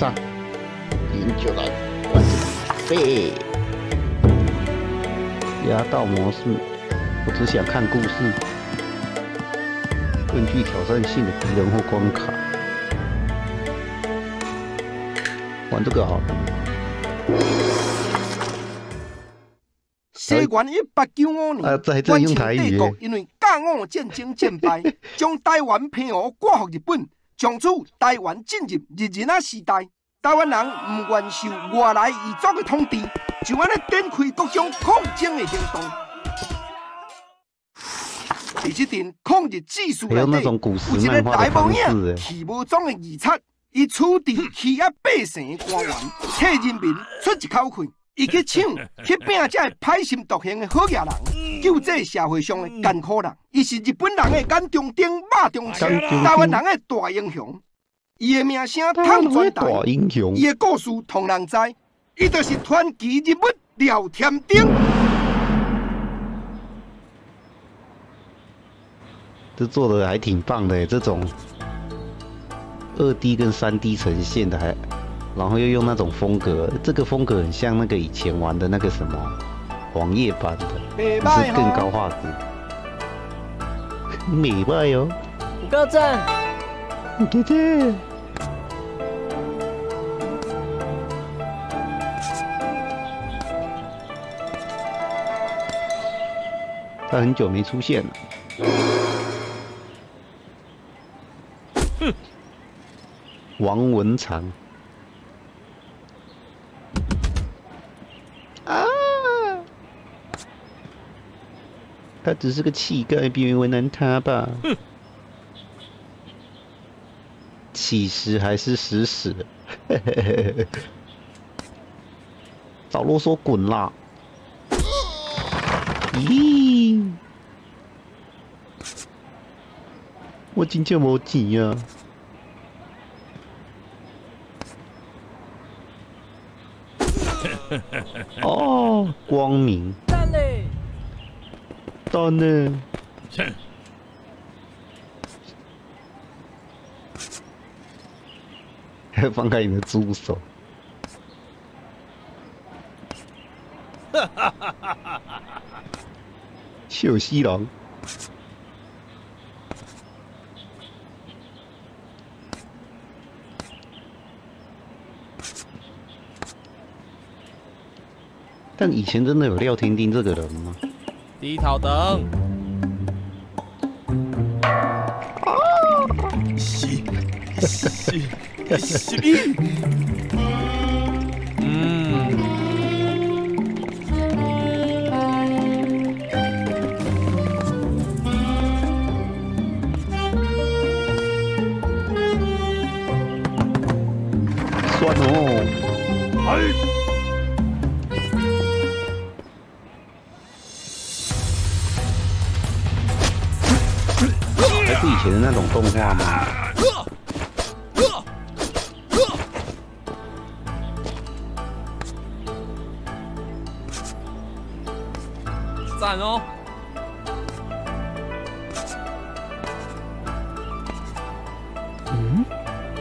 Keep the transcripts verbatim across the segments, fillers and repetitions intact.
上，研究来完成备。压倒模式，我只想看故事，更具挑战性的敌人或关卡。玩这个好了。 西元一八九五年，元清帝国因为甲午战争战败，将台湾澎湖割予日本，从此台湾进入日治啊时代。台湾人唔愿受外来异族的统治，就安尼展开各种抗争的行动。在这阵抗日志士内底，有一个大无影、气无踪的义賊，伊处置欺压百姓的官员，替人民出一口气。伊去抢、去拼这个歹心毒行的好野人，救济社会上的艰苦人。伊是日本人的眼中钉、肉中刺，台湾人的大英雄。伊的名声通全台，伊的故事通人知，伊就是传奇人物廖添丁。 这做的还挺棒的，这种二 D 跟三 D 呈现的还。然后又用那种风格，这个风格很像那个以前玩的那个什么网页版的，只是更高画质。美败哟！ 五个赞， 姐姐。他很久没出现了。哼，王文长。他只是个乞丐，别为难他吧。哼，其实还是死死的。早啰嗦，滚啦！咦，我真正无钱啊！哦，光明。 赞嘞！ 到呢，放开你的猪手！秀西郎，但以前真的有廖添丁这个人吗？ 低头等。 是是是你。 嗯。 酸哦。哎。还是以前的那种动画吗？ 赞哦！ 嗯？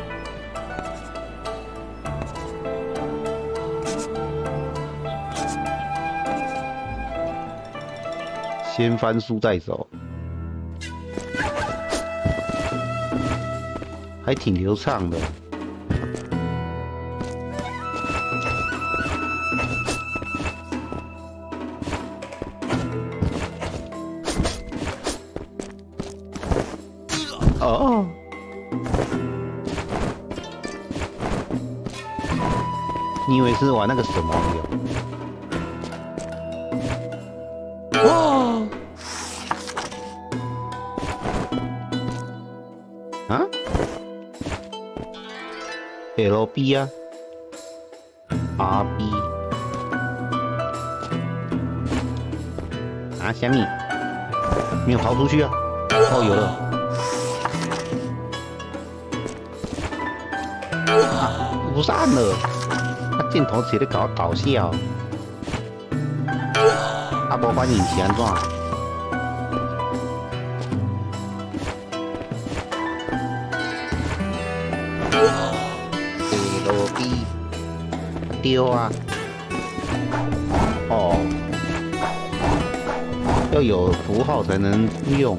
先翻书再走。还挺流畅的。哦。你以为是玩那个什么的？哇！啊？ L B 啊 ，R B 啊，小米没有跑出去啊？哦，有了。啊，不散了，他箭头直接搞搞笑。啊，无反应是安怎？ B 丢啊！哦，要有符号才能用。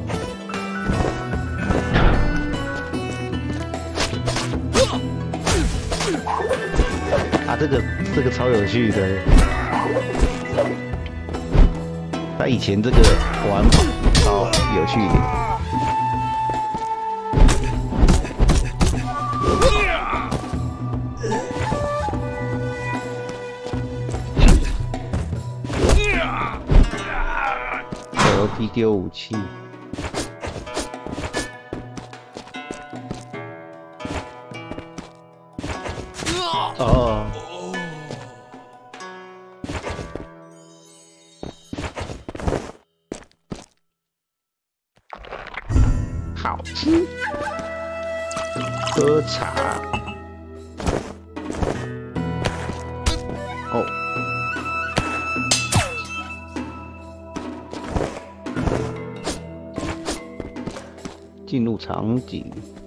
啊，这个这个超有趣的。他以前这个玩法超有趣的。 地丢武器，哦，好吃，喝茶，哦。 进入场景，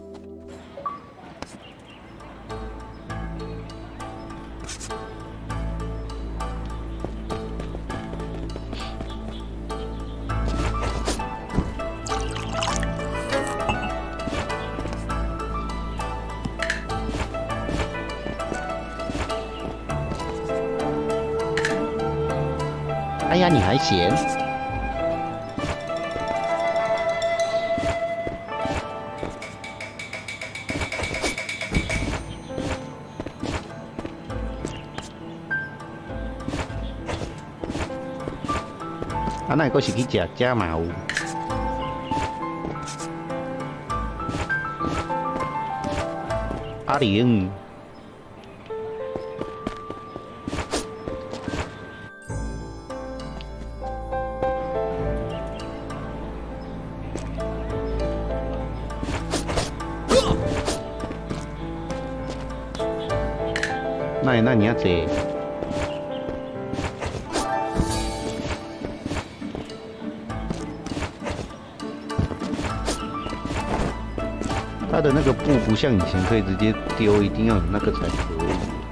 哎呀，你还闲？ 啊，那个是去食食嘛有。阿玲，那那你要这？ 它的那个布不像以前可以直接丢，一定要有那个才可以。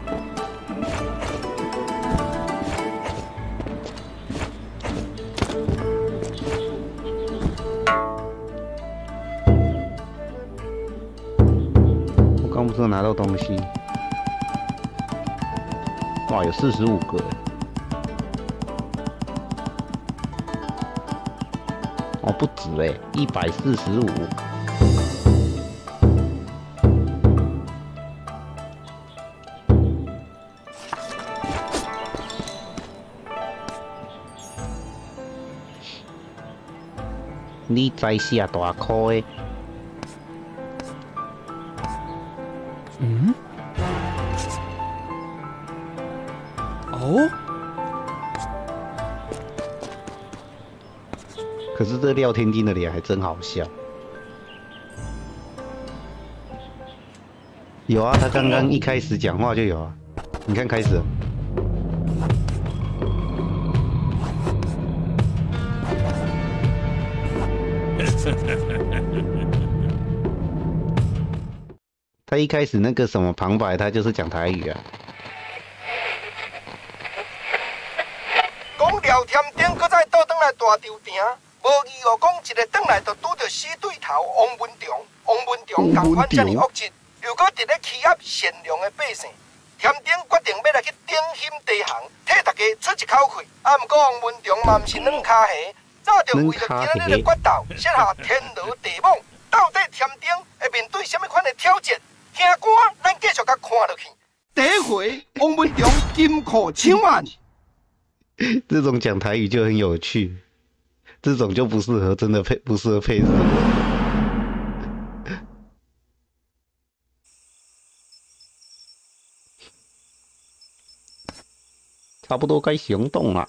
我刚不是拿到东西？哇，有四十五个。哦，不止哎，一百四十五。 你在下大颗的， 嗯？哦？ 可是这廖天丁的脸还真好笑。有啊，他刚刚一开始讲话就有啊，你看开始了。他一开始那个什么旁白，他就是讲台语啊。 讲廖天丁搁再倒转来大潮亭，无义哦，讲一个转来就拄着死对头王文忠，王文忠同款遮尔恶质，又搁伫咧欺压善良的百姓。天丁决定要来去顶险地行，替大家出一口气。啊，毋过王文忠嘛毋是软脚虾。 早就为了今日的决斗，设下天罗地网。到底天丁会面对什么款的挑战？听歌，咱继续甲看落去。第一回，王文忠金库抢案。 这种讲台语就很有趣，这种就不适合真的配，不适合配日文。差不多该行动了。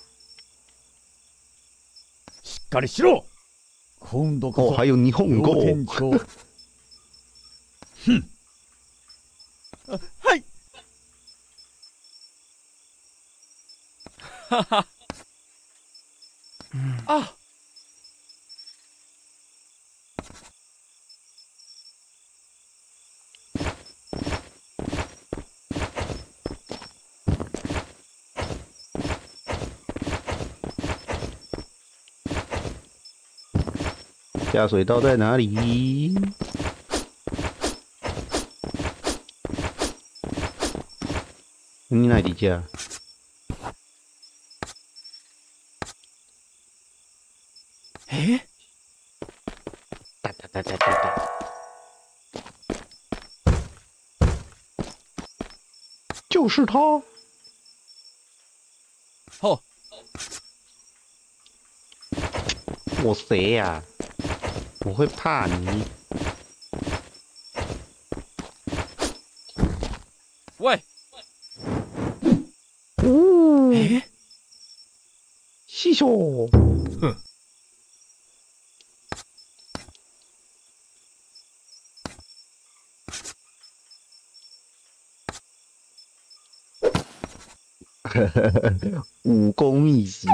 しっかりしろ。今度こそ。 哦，还有日本語。 店長。哼。はい。 哈哈。啊。 下水道在哪里？你哪里家？ 哎， 哒哒哒哒哒哒，就是他。 哦， 我谁呀、啊？我会怕你。 喂。 哦， 哎， 师兄， 哼， 武功秘籍。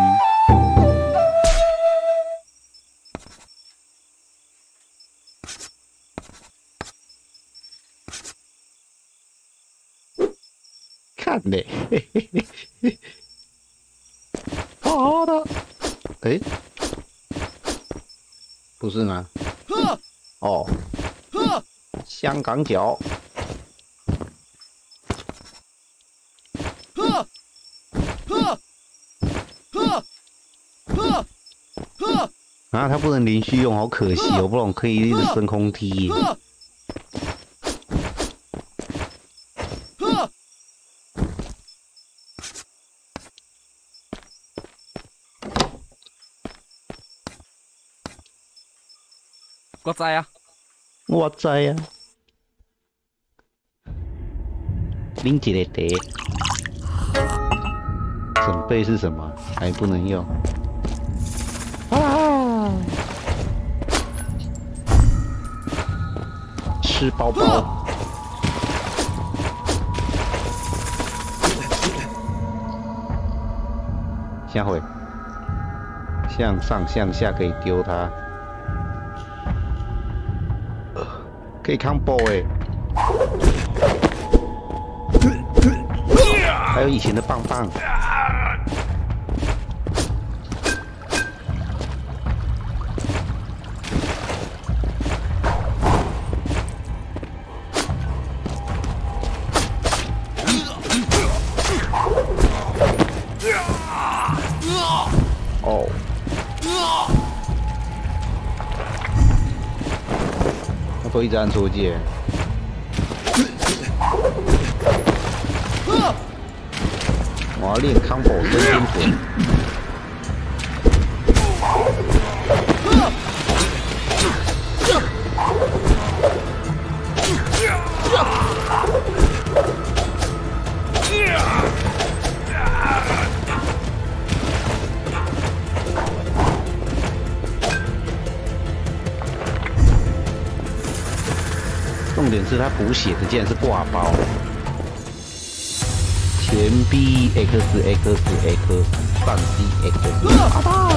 看嘞，嘿嘿嘿嘿。 好的，哎，不是吗？哦，香港脚。啊，他不能连续用，好可惜哦，不然我可以一直升空踢。 我知啊， 我知啊。拎一个茶，准备是什么？还不能用。啊！吃包包。下回向上向下可以丢它。 可以 combo 哎，还有以前的棒棒。哦。 都一直按错键。我要练 combo 升天腿。重点是他补血的竟然是挂包，前 B X X X 上 C X， 好吧。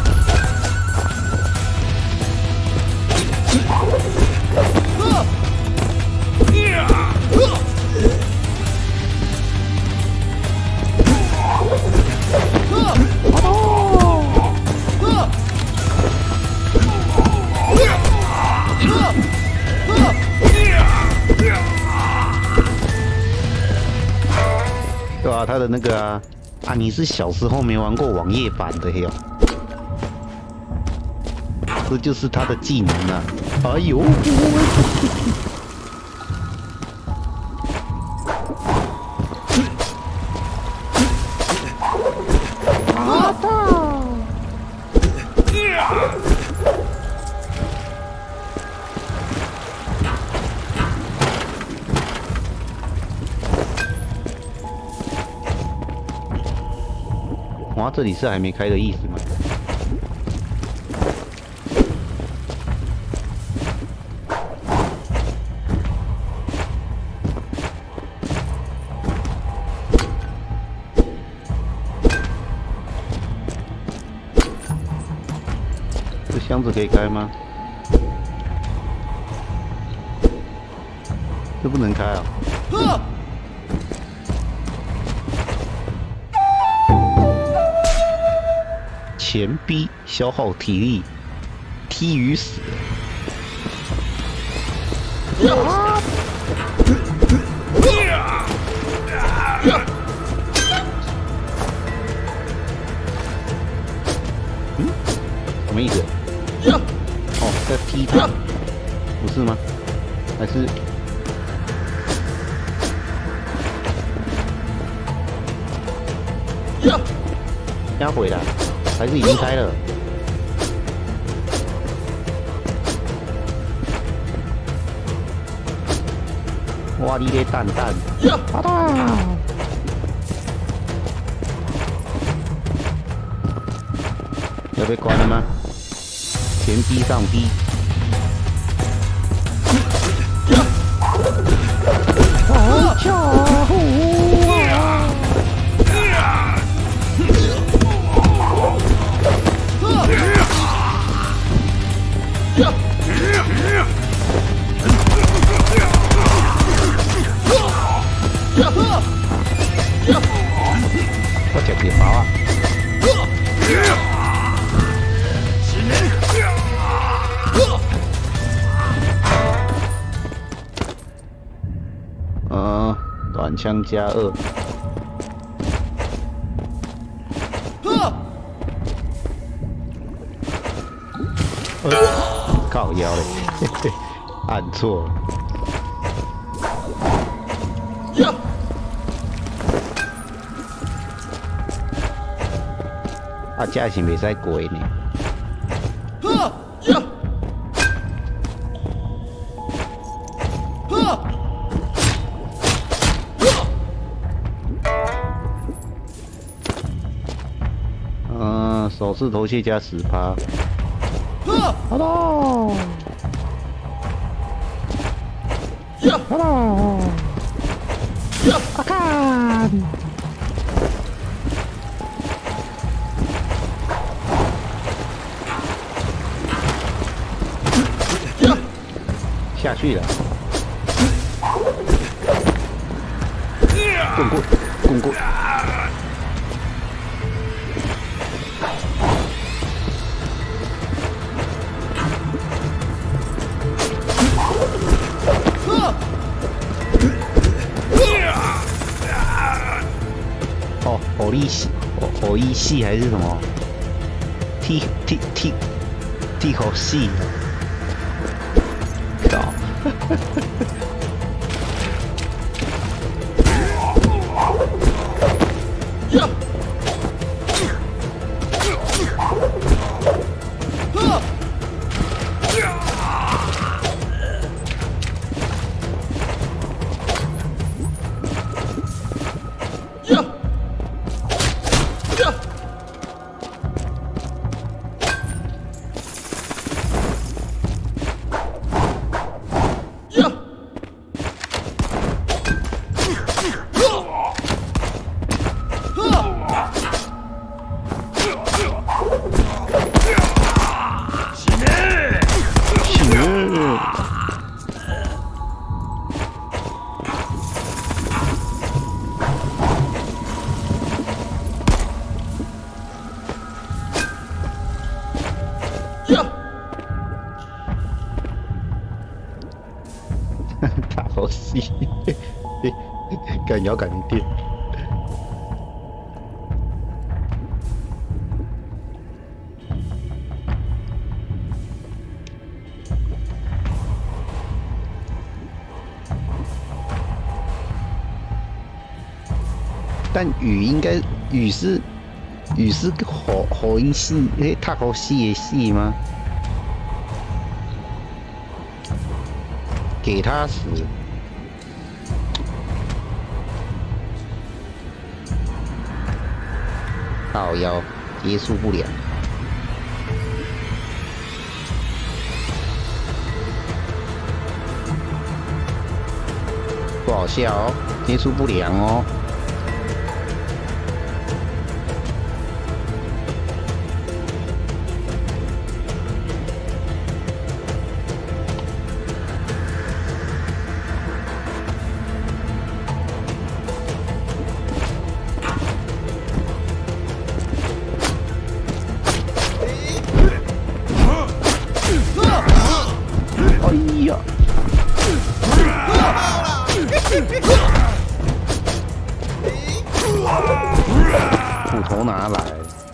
对啊，他的那个啊啊，你是小时候没玩过网页版的哟，这就是他的技能啊！哎呦，啊的！哇，这里是还没开的意思吗？这箱子可以开吗？这不能开啊！前 B 消耗体力踢鱼死。 啊！ 嗯，什么意思？哦，在踢他，不是吗？还是？压回来，还是已经开了？哇，你的蛋蛋！啊哒！要被关了吗？前逼上逼。好巧啊！我吃皮包啊！呃，短枪加二。呃，靠腰嘞，嘿嘿，按错了。啊，这是袂使过呢。嗯，手势头屑加十趴。好喽！好喽！啊看！下去了！滚滚滚滚！哦，火力系，火火力系还是什么？踢踢踢踢口系。靠！打好戏，敢摇敢电。但雨应该雨是雨是火火音系，诶，他好戏的戏吗？给他死！靠腰结束不了。不好笑哦，接触不良哦。 都拿来。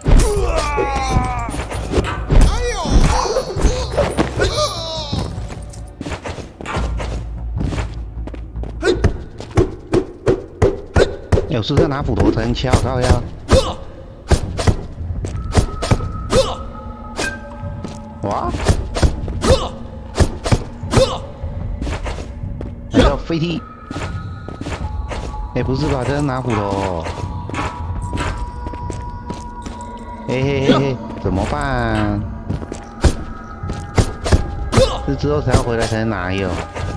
哎，我是不是要拿斧头才能敲？靠呀！哇！还要飞踢？哎，不是吧？这是拿斧头。嘿嘿嘿嘿，怎么办？这之后才要回来才能拿哟。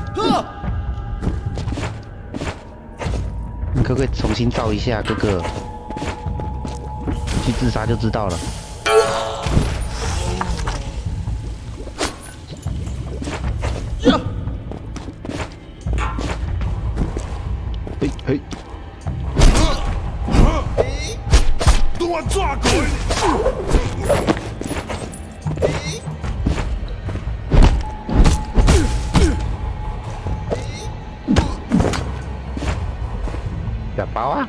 你可不可以重新造一下，哥哥？去自杀就知道了。嘿嘿。 多抓鬼！ 打包啊！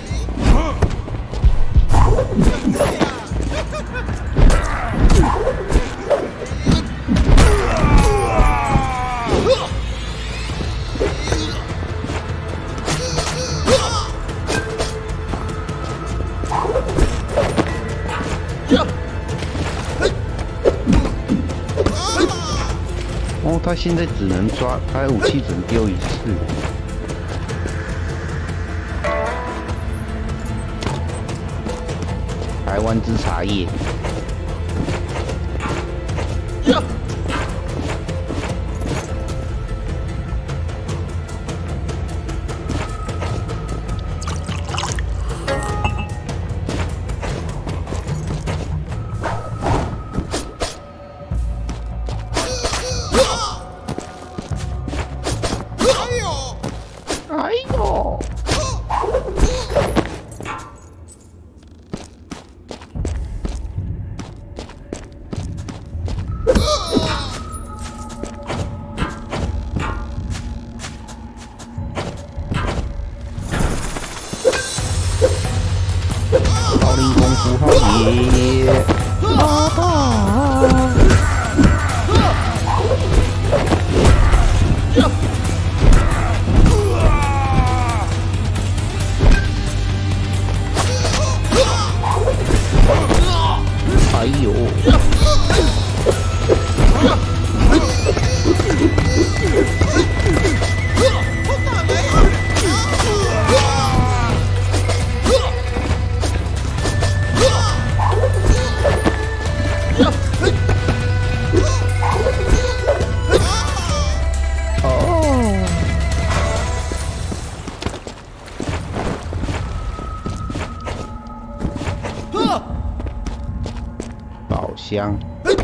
哦，他现在只能抓，他的武器只能丢一次。台湾之茶叶。哎呦！少林功夫好耶！哎呦！宝箱。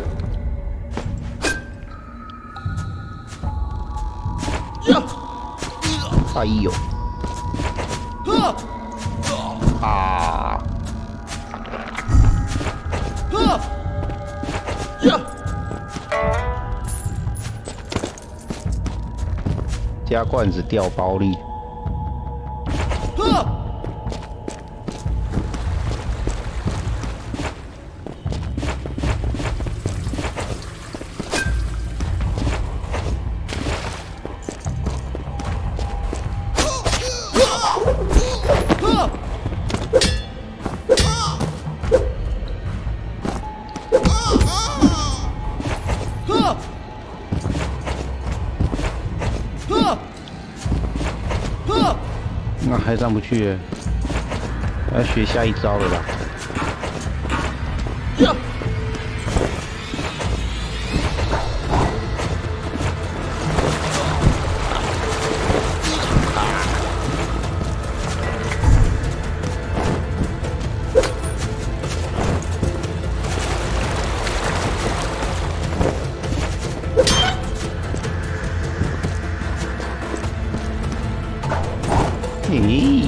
哎呦！啊！加罐子掉包力。那还上不去，要学下一招了吧？咦！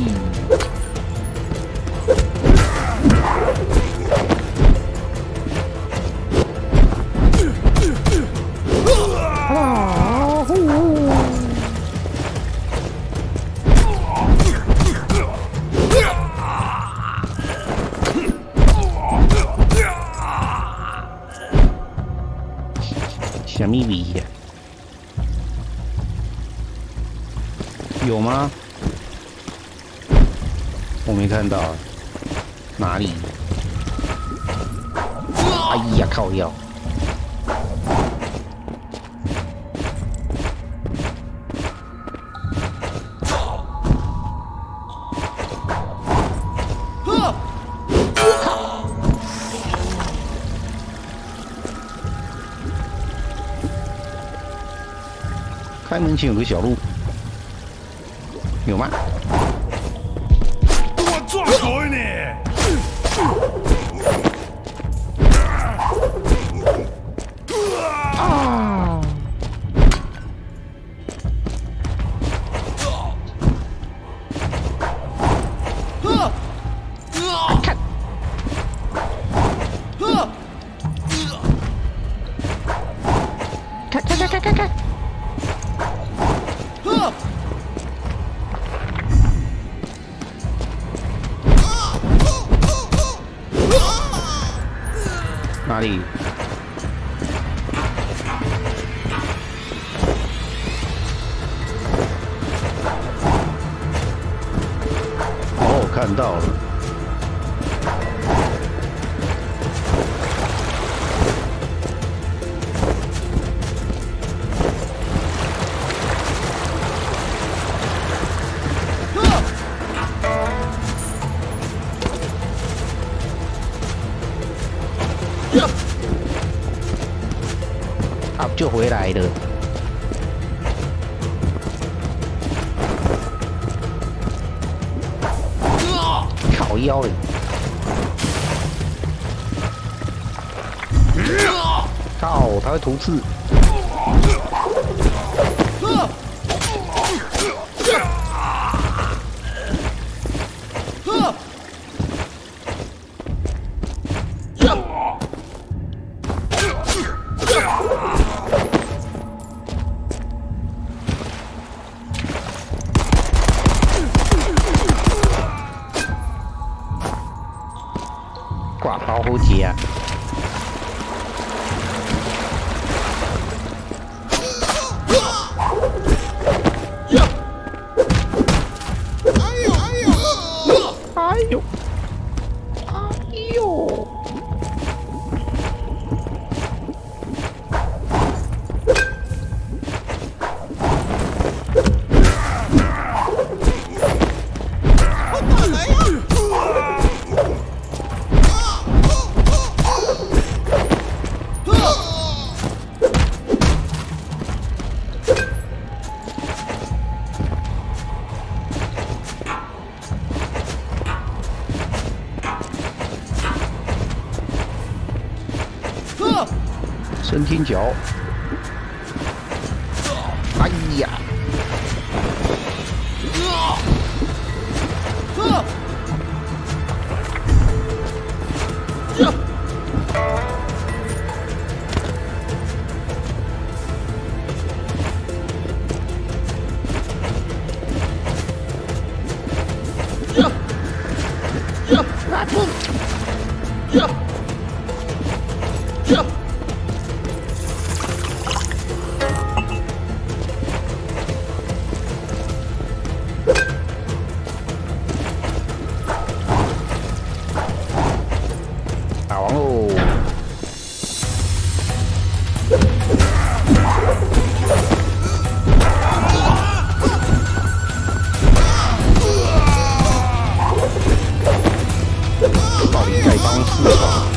什么味呀？有吗？我没看到，哪里？哎呀，靠腰！开门前有个小路，有吗？ 我抓鬼呢！ 啊！看，看看看看看看。哪里？哦，看到了。啊，就回来了。靠腰嘞！靠，他会突刺。挂包好接啊！哎呦哎呦！哎呦！哎呦！升天桥！哎呀！打完喽！到底丐帮四吧？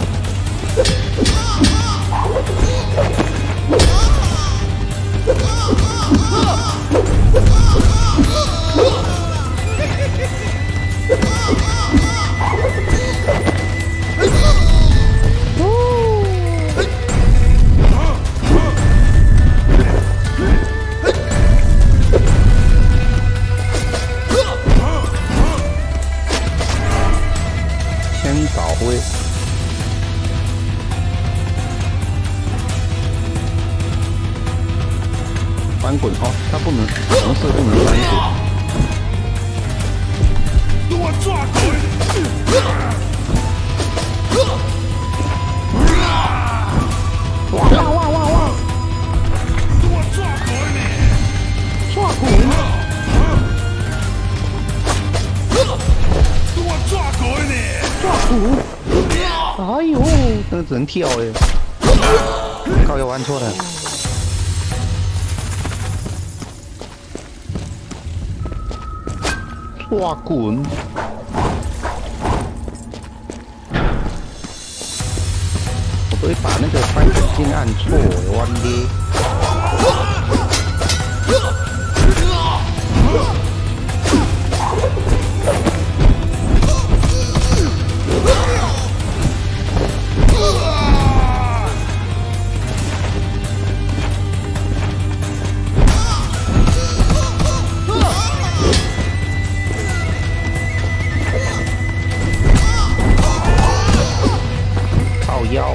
千岛灰，翻滚哦，它不能红色不能翻滚。 我抓鬼！ 哇哇哇哇哇！ 哎呦，那只能跳哎！靠，又玩错了。哇滚！我都会把那个翻滚键按错，弯的。腰，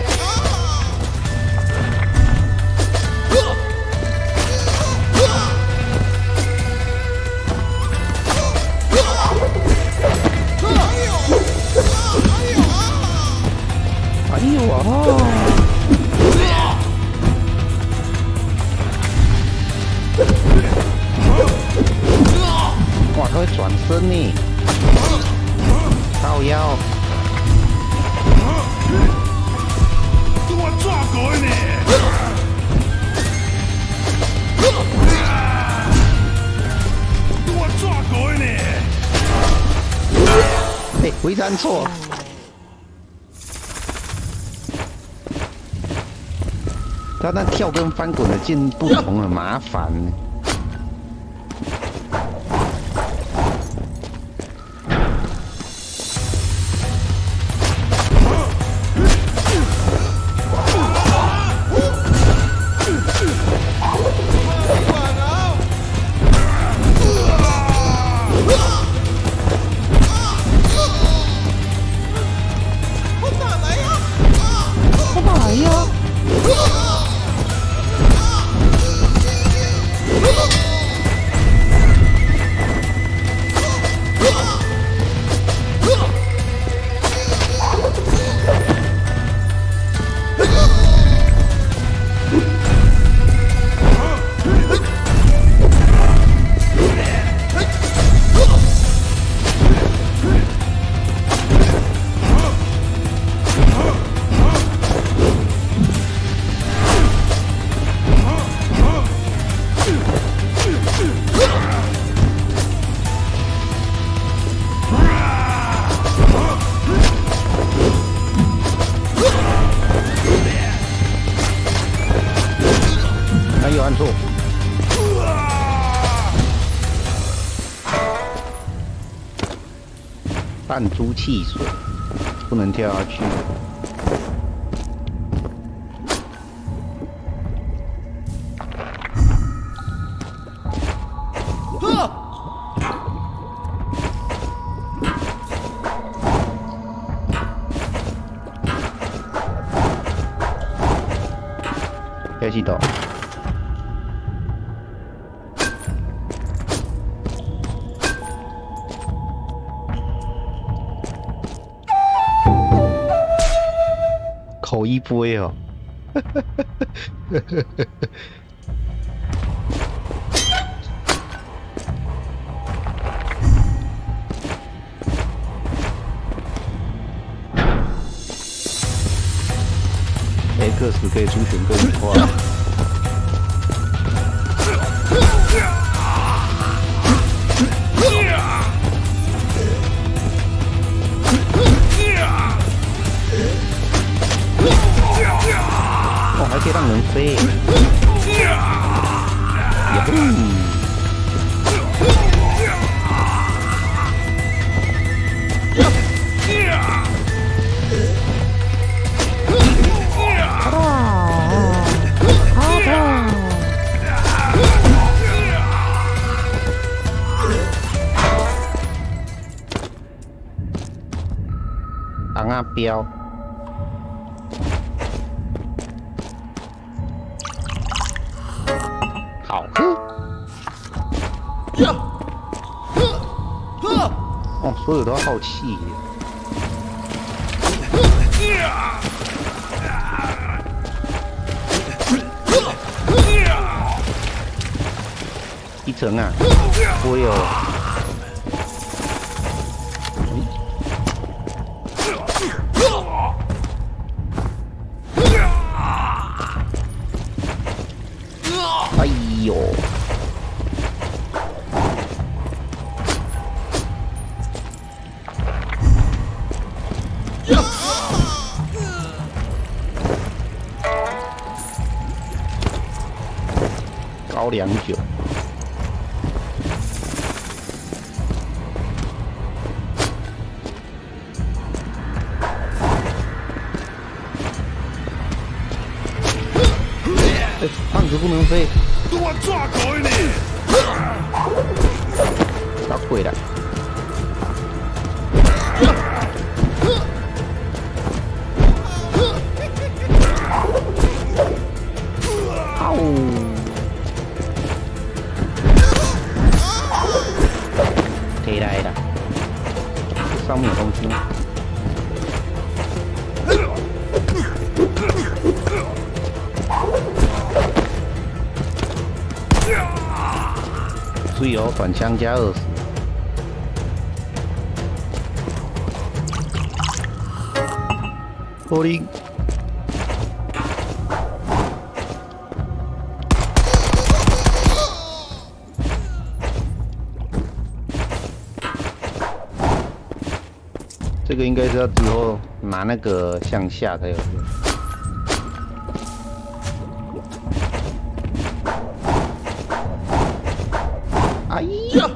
哎呦啊！哇，他会转身呢，靠腰。 我抓鬼呢！我抓鬼呢！ 哎，回弹错。他那跳跟翻滚的键不同，很麻烦。按错，弹珠汽水不能跳下去。开始倒。 口一杯哦，X 可以出拳更快。哦，还可以让人飞。嗯。 昂啊标，好喝。哦，所有都要耗气。一层啊，我有。 高粱酒。欸、胖子不能飞！ 我抓鬼呢！ 搞鬼了！哦！可以来了，上面有东西吗？注意哦，短枪加二十。玻璃。这个应该是要之后拿那个向下才有用。哎呀！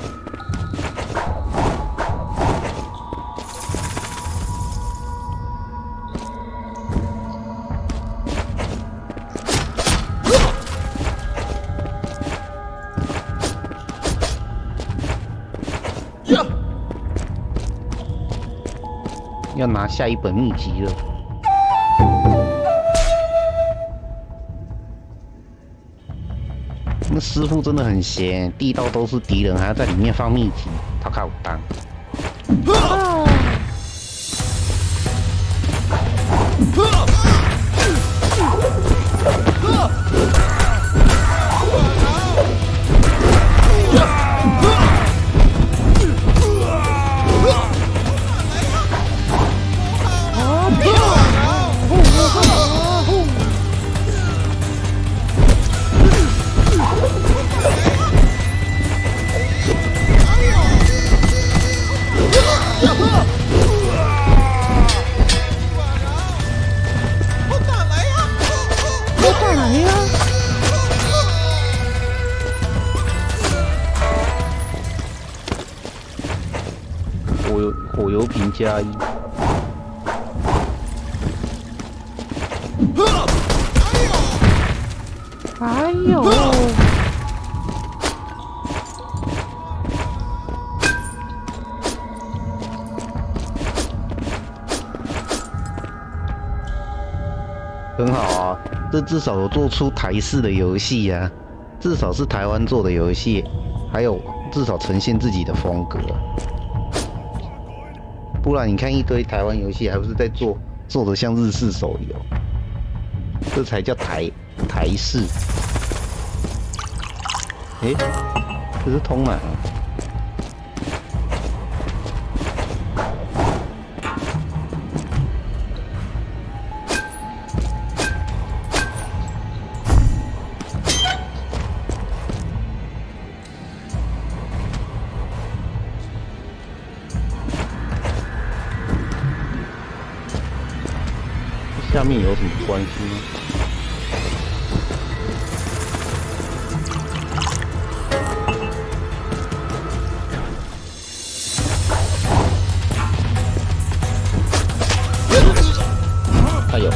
要拿下一本秘籍了。那师傅真的很闲，地道都是敌人，还要在里面放秘籍，他靠当。火油火油瓶加一。哎呦！很好啊，这至少有做出台式的游戏呀，至少是台湾做的游戏，还有至少呈现自己的风格。不然你看一堆台湾游戏，还不是在做做的像日式手游？这才叫台台式。哎，这是通满啊！下面有什么关系呢？哎呦！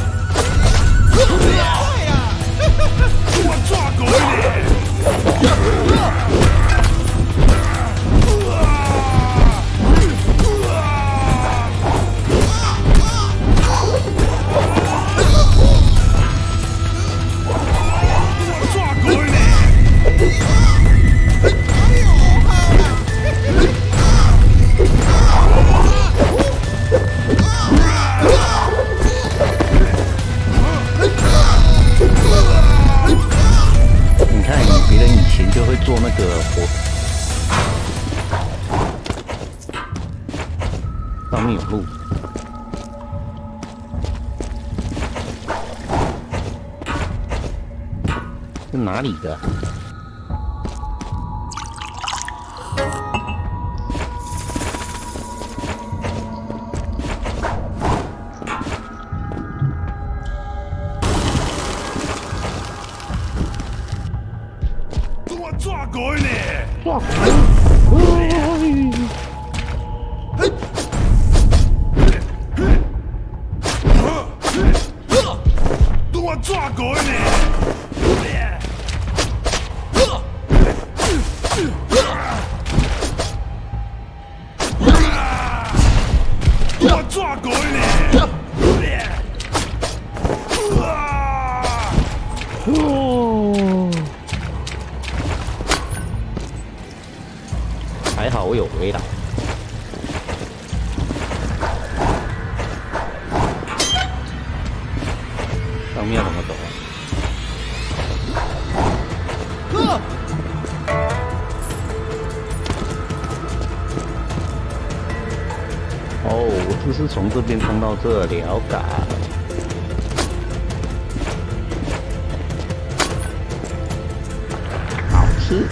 我抓鬼呢！ 做那个火，上面有路，是哪里的？ 哇！ 我抓过你！我抓过你！ 哦，还好我有回来。上面要怎么走啊？哦，我只是从这边冲到这里，了解。好吃。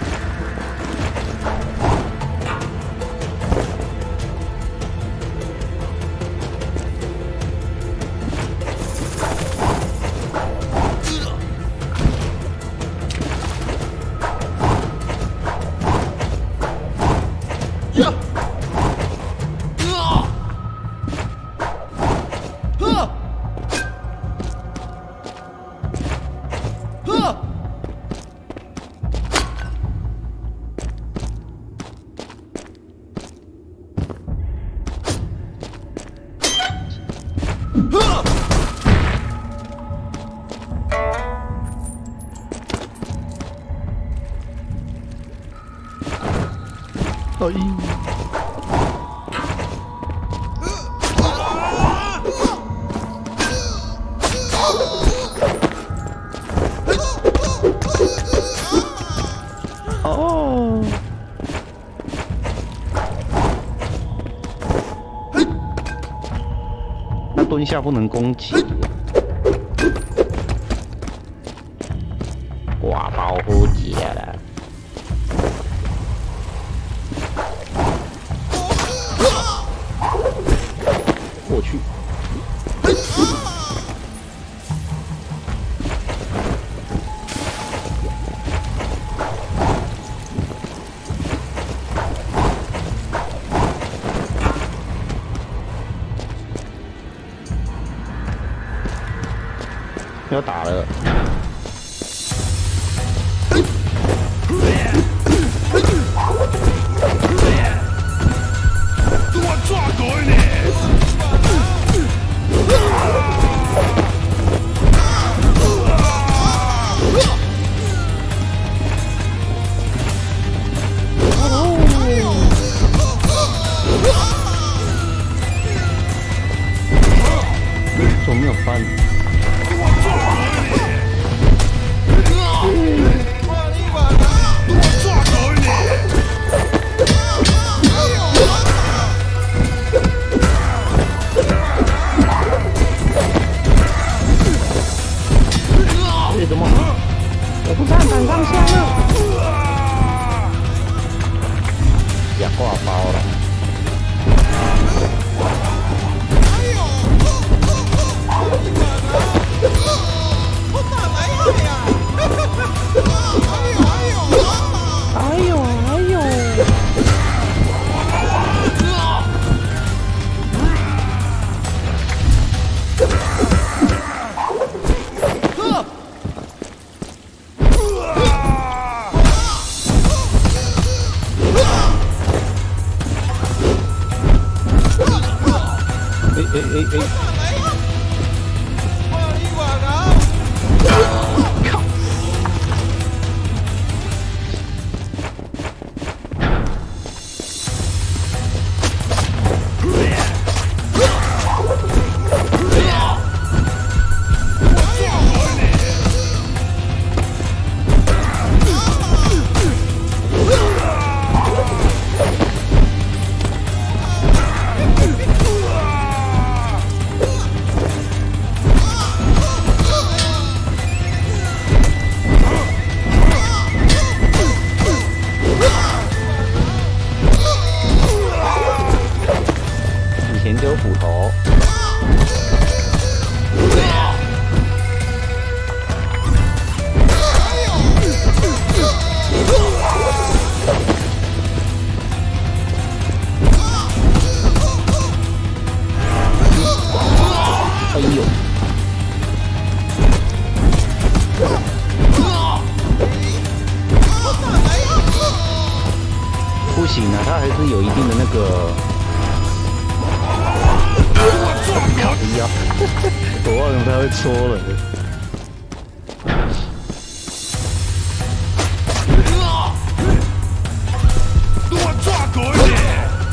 哎！哦！那蹲下不能攻击。哇，保护姐了。过去。要打了。 我抓过你！ 怎么没有翻？这怎么？我不站反方向了，也挂包了。哎呦哎呦！哎哎哎哎！靠！以前就有斧头。 还是有一定的那个。哎呀，我忘了他会戳了。 多抓狗一点！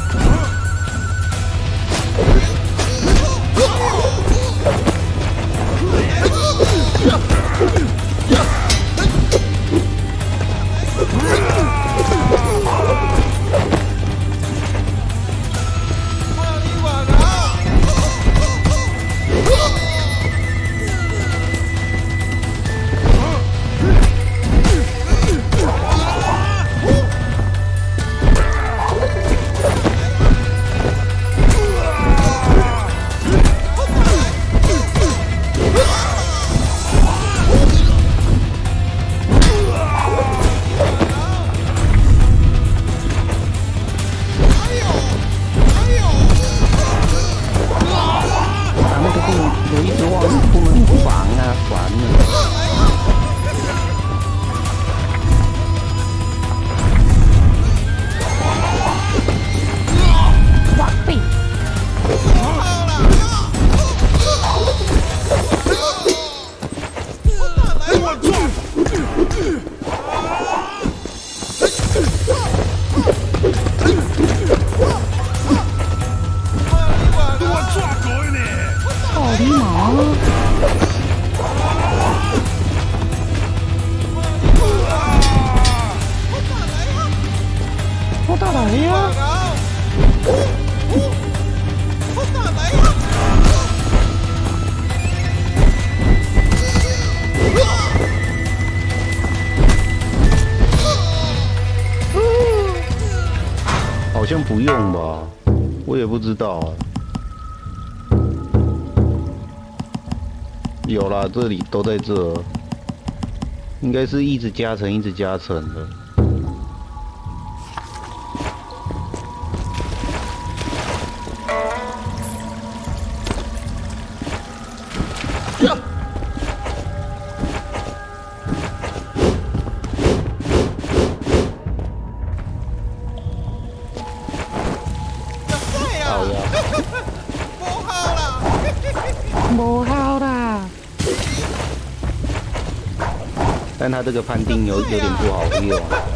好像不用吧，我也不知道啊。有啦，这里都在这，应该是一直加成，一直加成的。但他这个判定有有点不好用。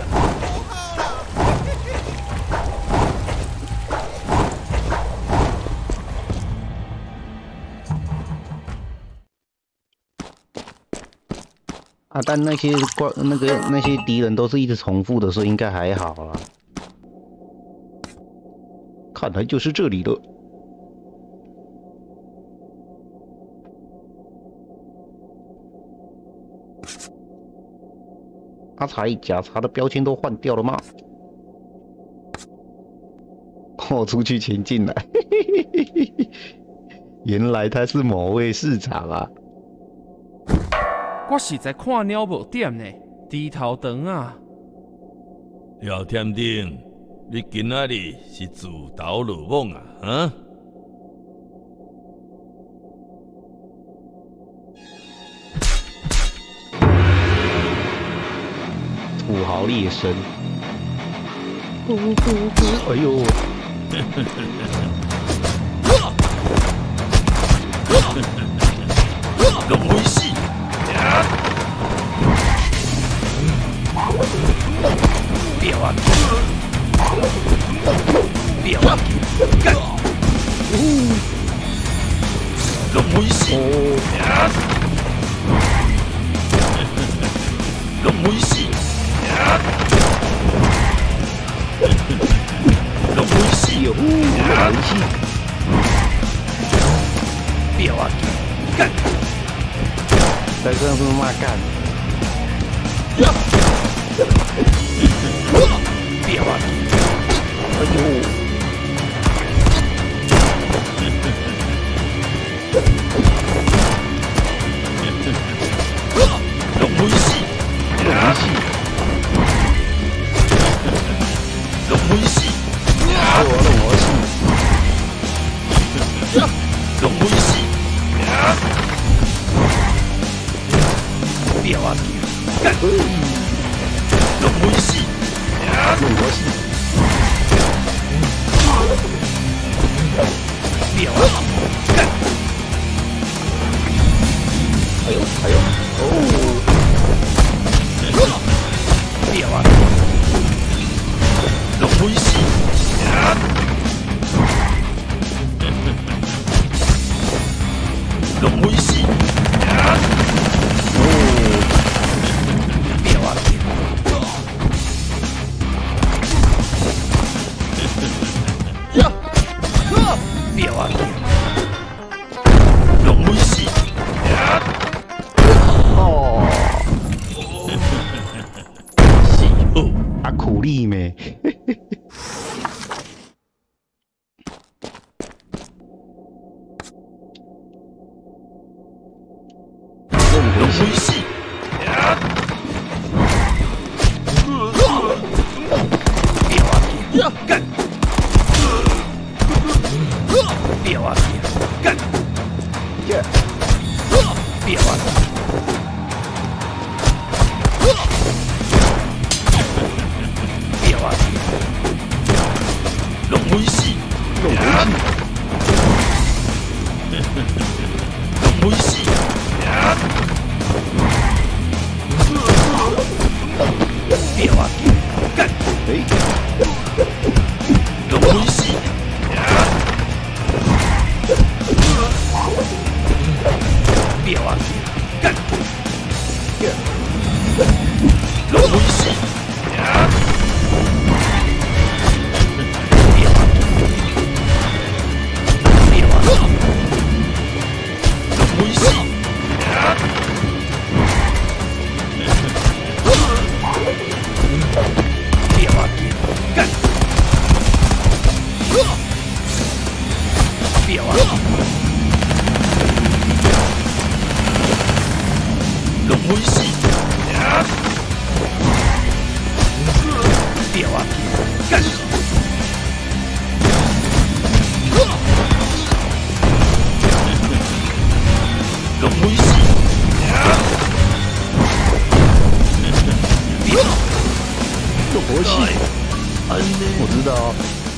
啊，但那些怪那个那些敌人都是一直重复的，所以应该还好啦。看来就是这里了。 阿才假茶的标签都换掉了吗？我出去前进来，原来他是某位市长啊！ 我实在看鸟无点呢，低头长啊！ 廖天丁，你今仔日是自投罗网啊？啊？ 土豪猎神，哎呦！ 龙回戏，别玩，别玩，干！龙回戏，龙回戏。 龙回戏有龙回戏，别玩，干！ 在这样是骂干。 别玩， 哎呦！ 龙回戏， 龙回戏。 龙回戏， 我龙回戏， 龙回戏，别玩，干！龙回戏， 龙回戏， 别忘记，龙威死。 哦， 死好， 啊苦力咩？ 龙威死。别忘记，干！别忘记，干！别忘记。 别忘记，龙威死，龙威死，龙威死，别忘记，干！哎，龙威死，别忘记，干！龙威死。 我知道。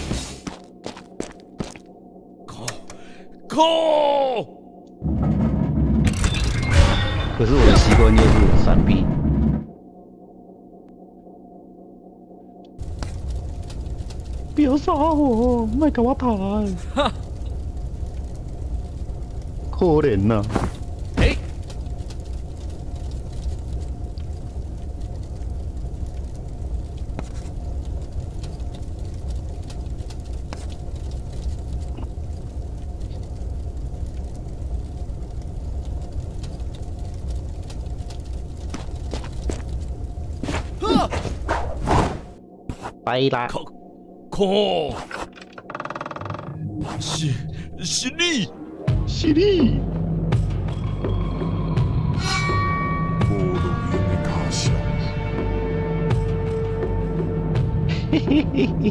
靠！靠！ 可是我的习惯就是闪避。不要杀我！卖给我弹！ 哈！ 可怜呐！ 哎！ 拜啦！ 靠！靠！是是你， 是你！ 无路用的卡小。 嘿嘿嘿嘿！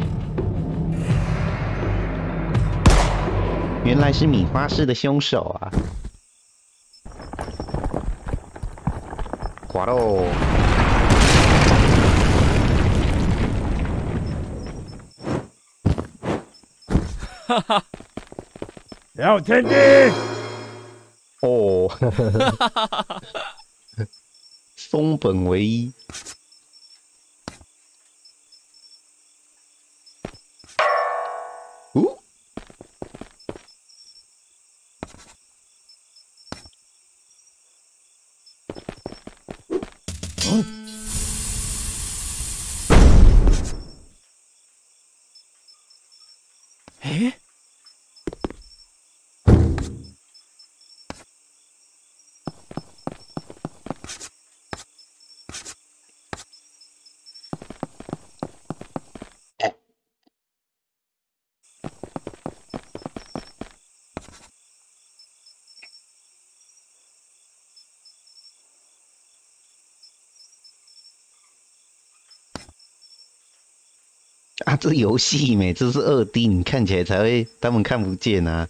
原来是米花市的凶手啊！滑喽！ 哈哈， 廖天地， 哦，松本唯一，哦， 嗯， 哎。 啊，这游戏没，这是二 D， 你看起来才会他们看不见啊。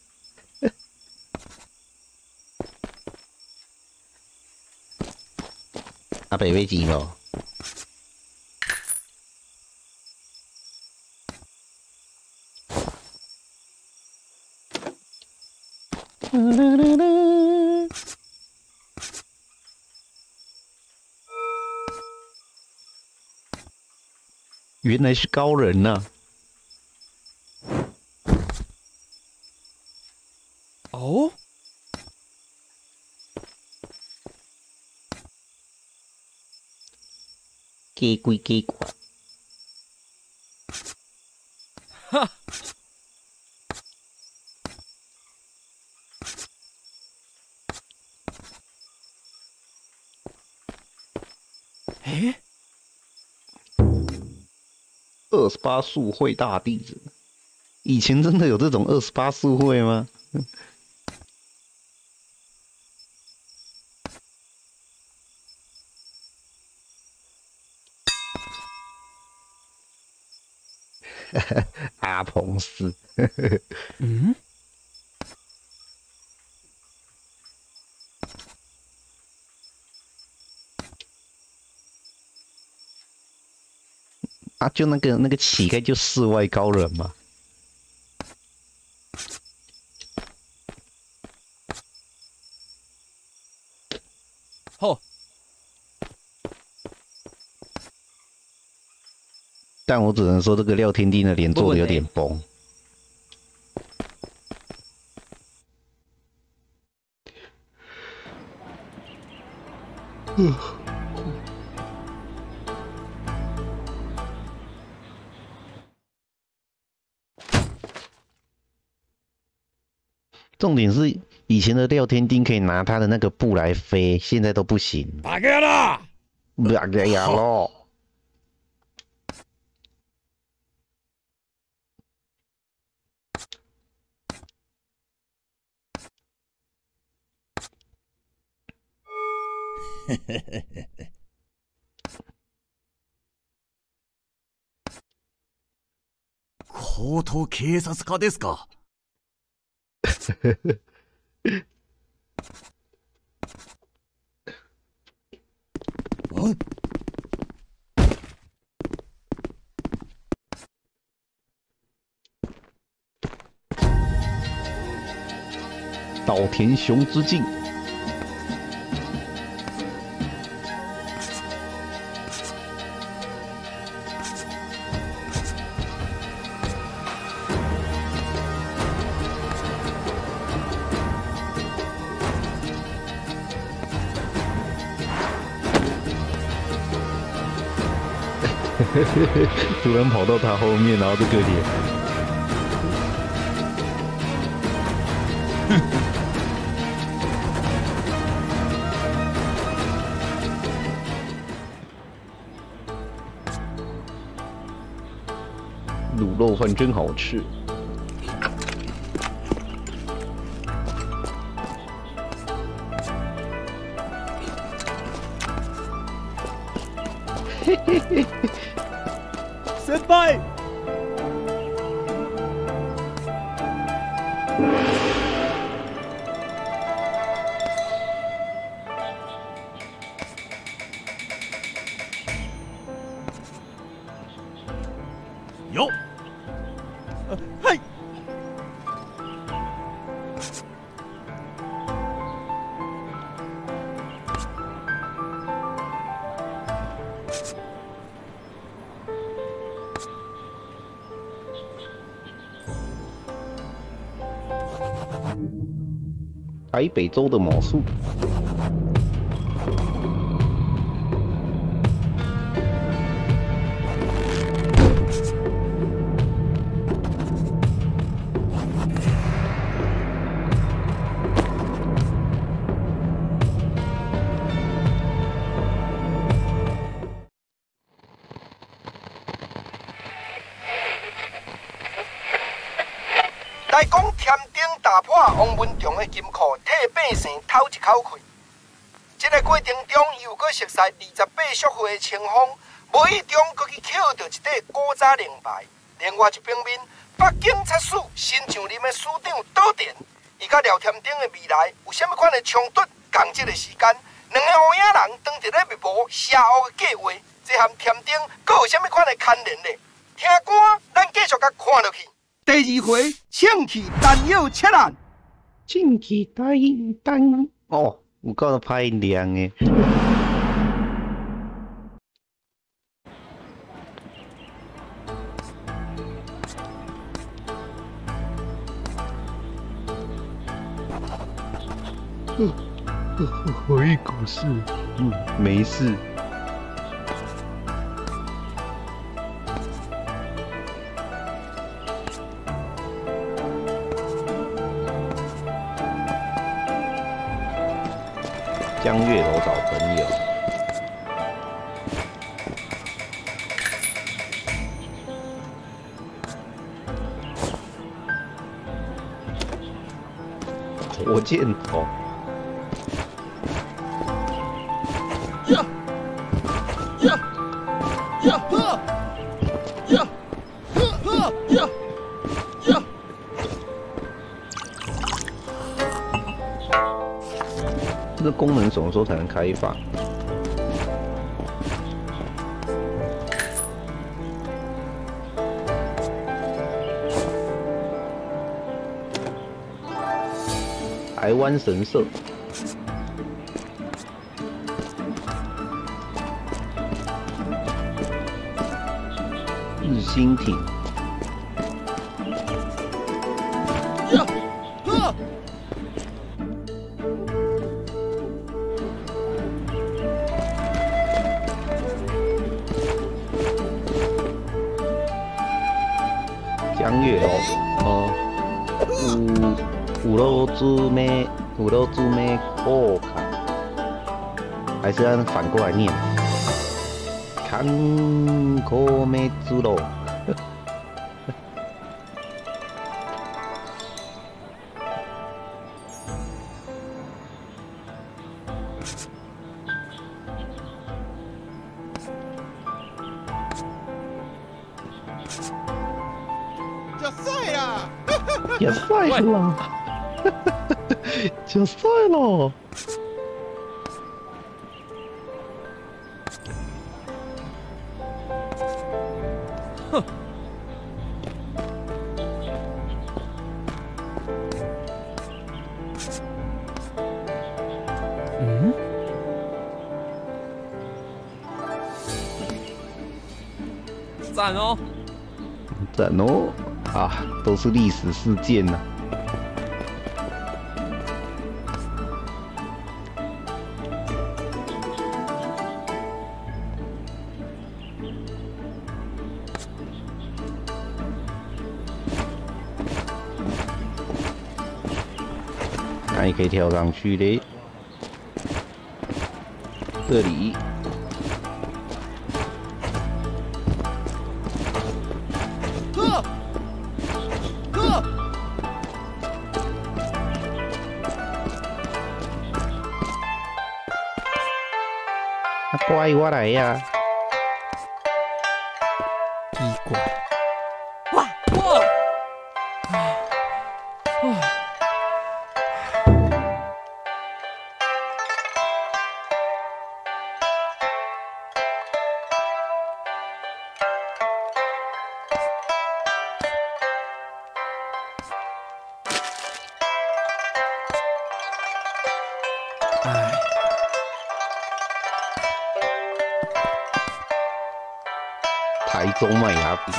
啊，北北几咯？原来是高人呐、啊！ 哦， 假鬼假怪， 哈！ 哎， 二十八宿会大弟子，以前真的有这种二十八宿会吗？阿鹏斯， 嗯， 啊，就那个那个乞丐就世外高人嘛。 好。 但我只能说，这个廖天丁的脸做的有点崩。嗯。重点是以前的廖天丁可以拿他的那个布来飞，现在都不行。 打开了， 打开了。 嘿嘿嘿嘿嘿。高等警察課ですか？嗯。 岛田雄之境。突然跑到他后面，然后这个脸，卤肉饭真好吃。嘿嘿嘿。 先輩。よっ。はい。 台北州的魔术。 来讲添丁打破王文忠的金库，替百姓透一口气。这个过程中，又搁熟悉二十八宿会的清风，无意中搁去捡到一块古早令牌。另外一方面，北警察署新上任的署长倒田，伊甲廖添丁的未来有啥物款的冲突？同一个时间，两个乌影人当伫咧密谋邪恶的计划，这和添丁搁有啥物款的牵连呢？听歌，咱继续甲看落去。第二回，庆气弹药切烂。 庆气弹弹哦，有够歹亮诶。回忆股市，嗯，没事。江月楼找朋友。 火箭筒。 呀呀呀呵呀呵呵呀呀！ 这个功能什么时候才能开放？台湾神社，日新町， 呀呵， 江月楼，呃，五五楼猪妹，五楼猪妹哦卡，还是按反过来念，看口妹猪肉。 就帅啦！ 也帅了，就帅了。 哼。嗯。赞哦。 赞哦！啊，都是历史事件呐、哪里可以跳上去嘞？这里。怪我来呀！ 奇怪。哇哇！哇！哎。 台中麦芽饼，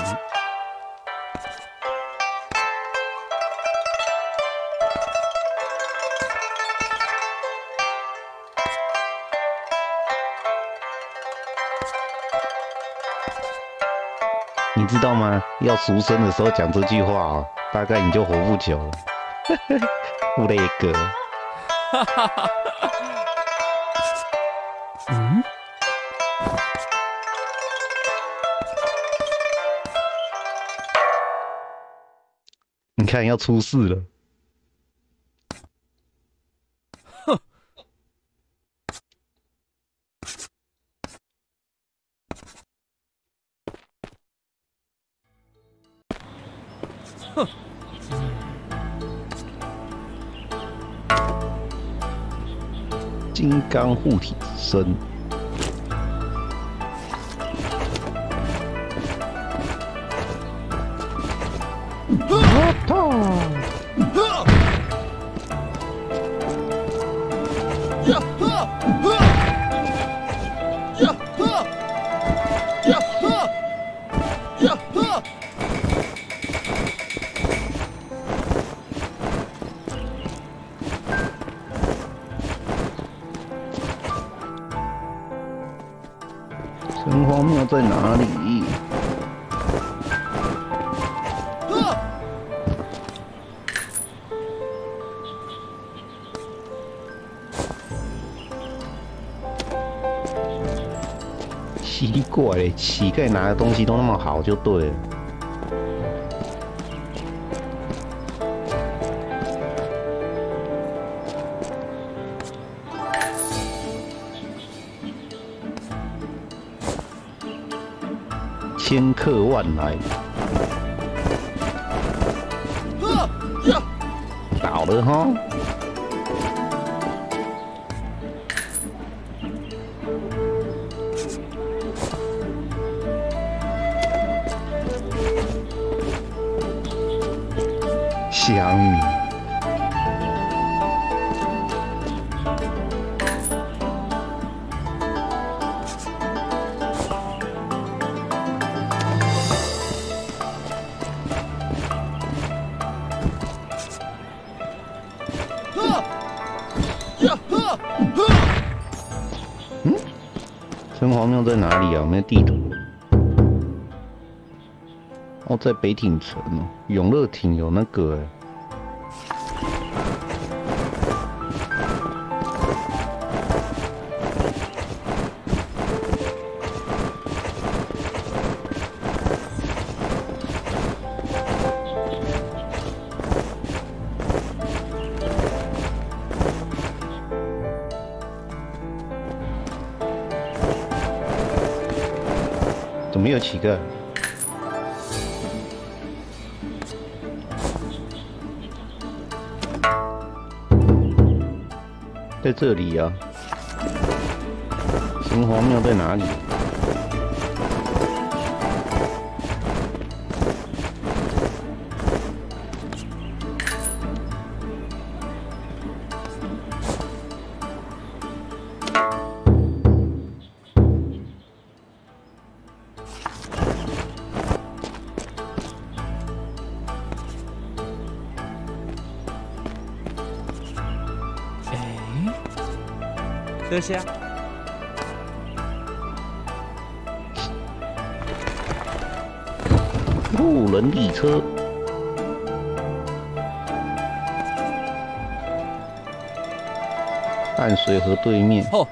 你知道吗？要赎身的时候讲这句话哦，大概你就活不久了。布雷格， 哈哈哈。嗯。 你看要出事了。 哼。哼。 金刚护体之身。城隍庙在哪里？奇怪嘞，乞丐拿的东西都那么好，就对了。 千客万来，倒了哈。香米。嗯，城隍庙在哪里啊？没有地图。哦，在北挺城哦，永乐町有那个哎。怎么有几个？在这里啊！城隍庙在哪里？ 这些。 哦，人力车。淡水河对面。 哦。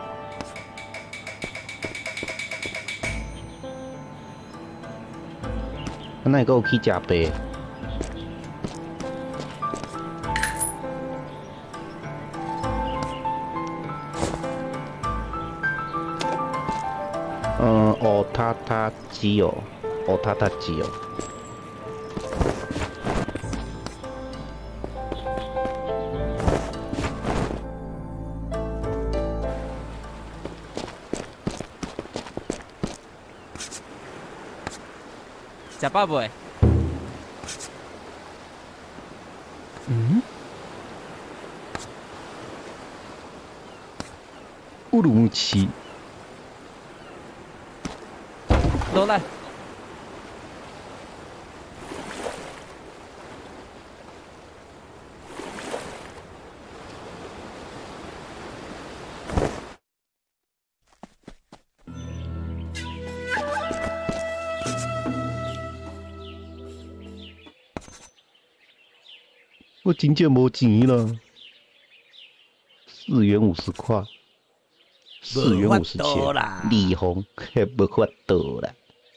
那你给我去吃白。嗯，哦，塔塔基哦，哦，塔塔基哦。 吃饱未？ 嗯？乌鲁木齐。 都来。 我真正无钱了，四元五十块，四元五十钱，李红还无法度啦。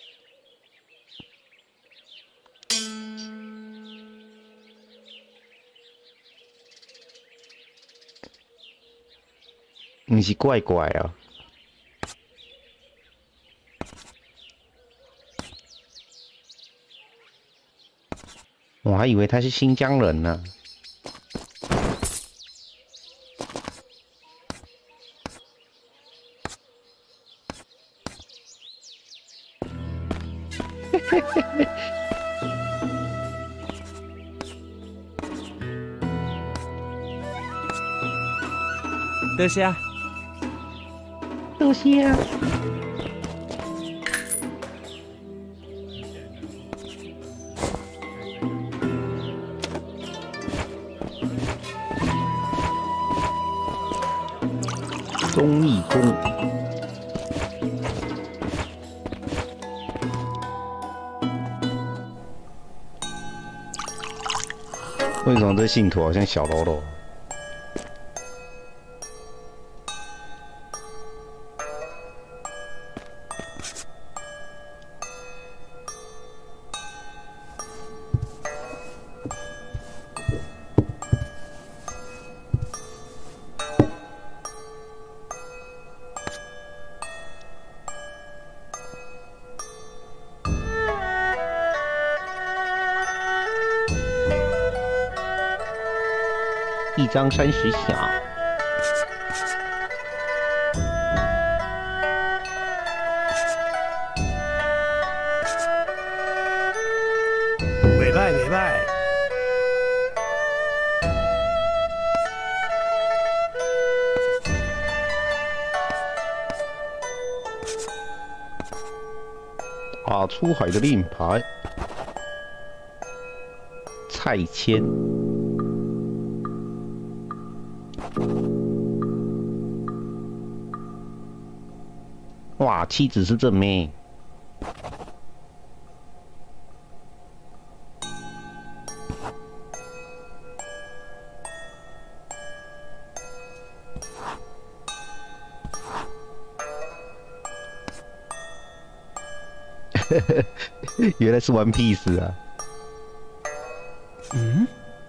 你是怪怪啊！我还以为他是新疆人呢。嘿嘿嘿嘿。 多谢啊！ 多谢啊！忠义宫。为什么这信徒好像小喽啰？ 一张三十响。 袂歹袂歹。 啊，出海的令牌，蔡牵。哇，妻子是正妹。原来是One Piece啊！ 嗯？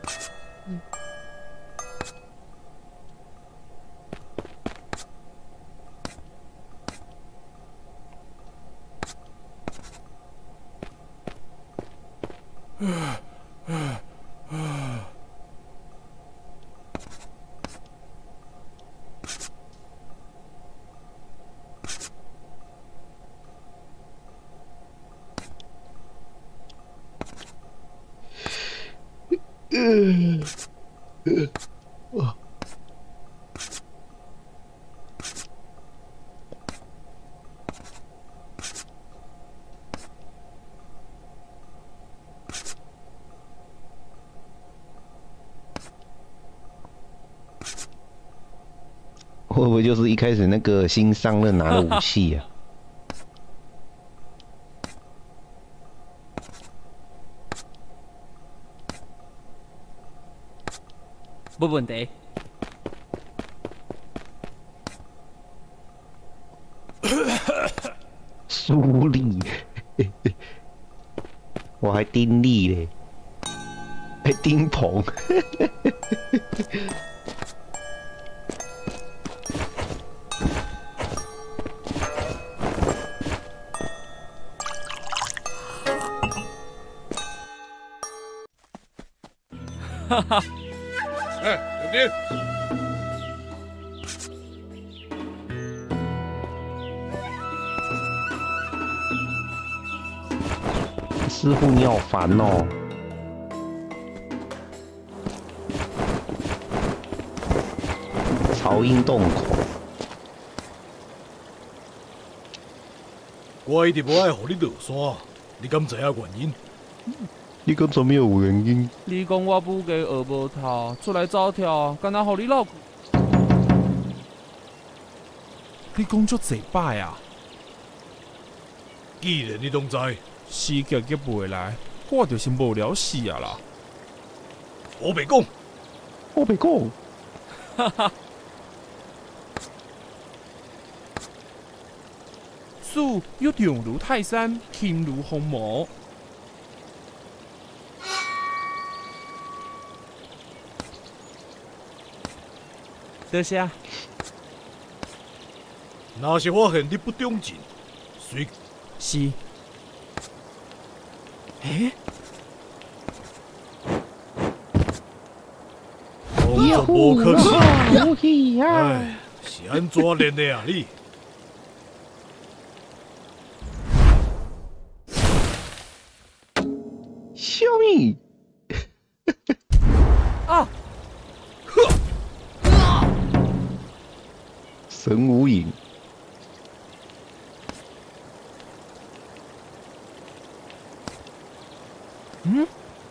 嗯，哦，会不会就是一开始那个新上任拿的武器啊？ 没问题。 苏力，我还丁力嘞，还丁鹏。 哈哈。 哎，小丁。 师傅，你好烦哦！潮阴洞口。 我一直无爱互你落山，你敢知影原因？ 你敢知没有原因？ 你讲我母鸡学无头，出来走跳，敢若互你老。你讲足济摆啊！ 既然你拢知， 死结结袂来，我就是无聊死啊啦！ 我袂讲， 我袂讲。 哈哈。树要长如泰山，轻如鸿毛。多谢。 若是发现你不忠贞，随是。诶？ 工作无可惜。 哎， 哎，是安怎练的啊你？ 小米。 啊！ 神无影。 嗯？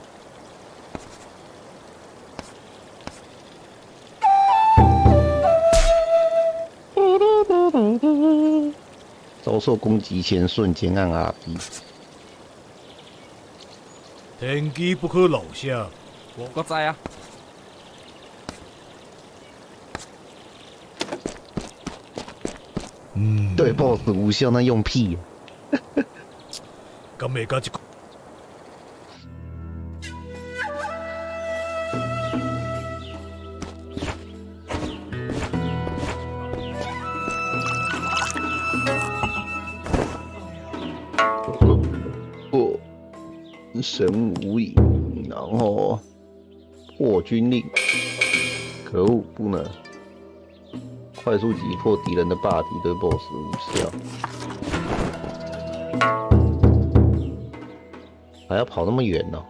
遭受攻击前瞬间按 R B。 天机不可漏下。 我个知啊。 嗯， 对 ，boss 无效那用屁。 敢会甲一个？ 哦，神无影，然后破军令。 可恶，不能！快速击破敌人的霸体对 B O S S 无效，还要跑那么远哦！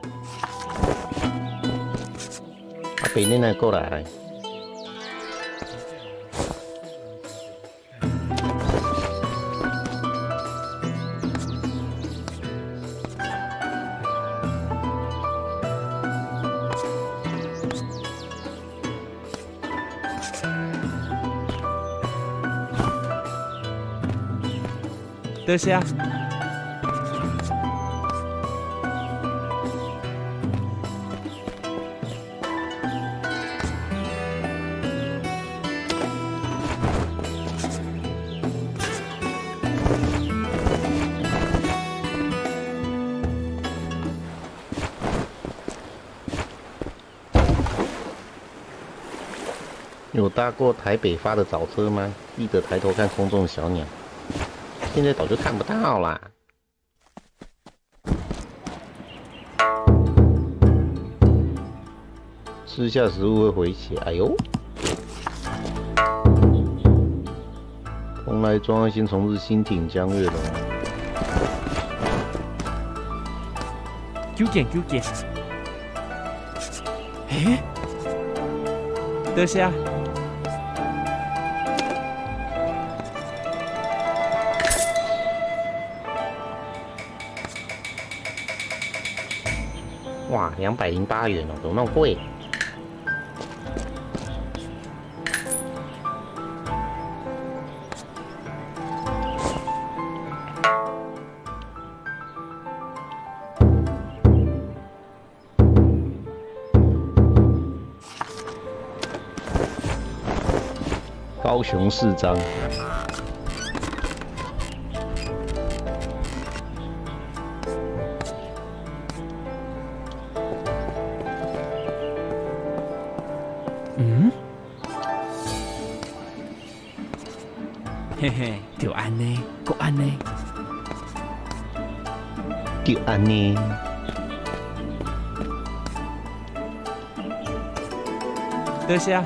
阿北奶奶过来。 得下。 有搭过台北发的早车吗？记得抬头看空中的小鸟。 现在早就看不到啦。吃下食物会回血，哎呦！蓬莱庄要先重置新町江月龙。 九件九件。诶？得下。 哇，两百零八元哦，怎么那么贵？高雄市章。 嗯，嘿嘿，就安尼，够安尼， 就安尼。 得下。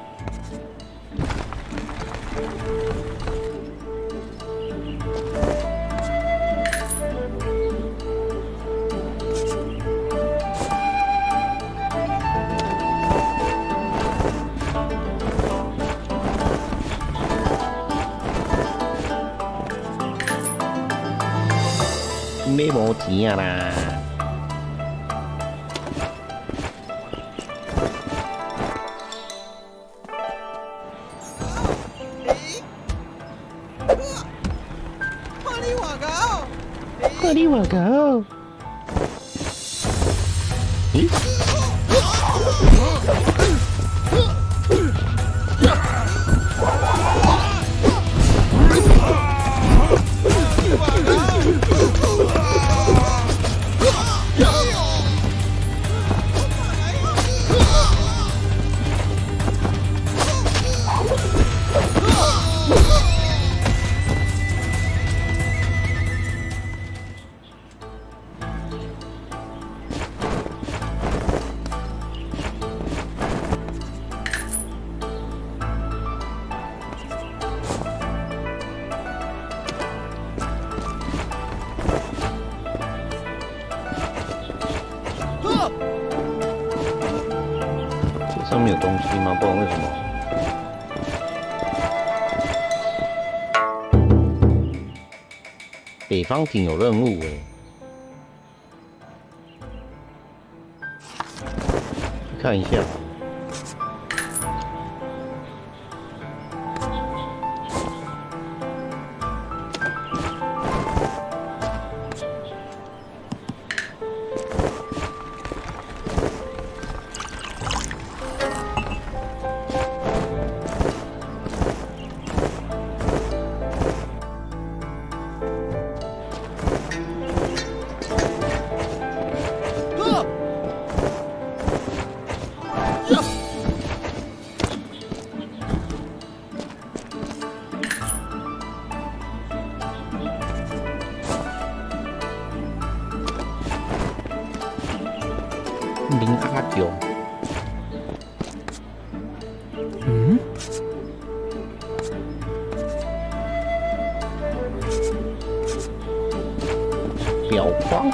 没无钱啊啦！ 快你我搞！ 快你我搞！咦？ 上面有东西吗？不然为什么？北方町有任务哎，看一下。 慌。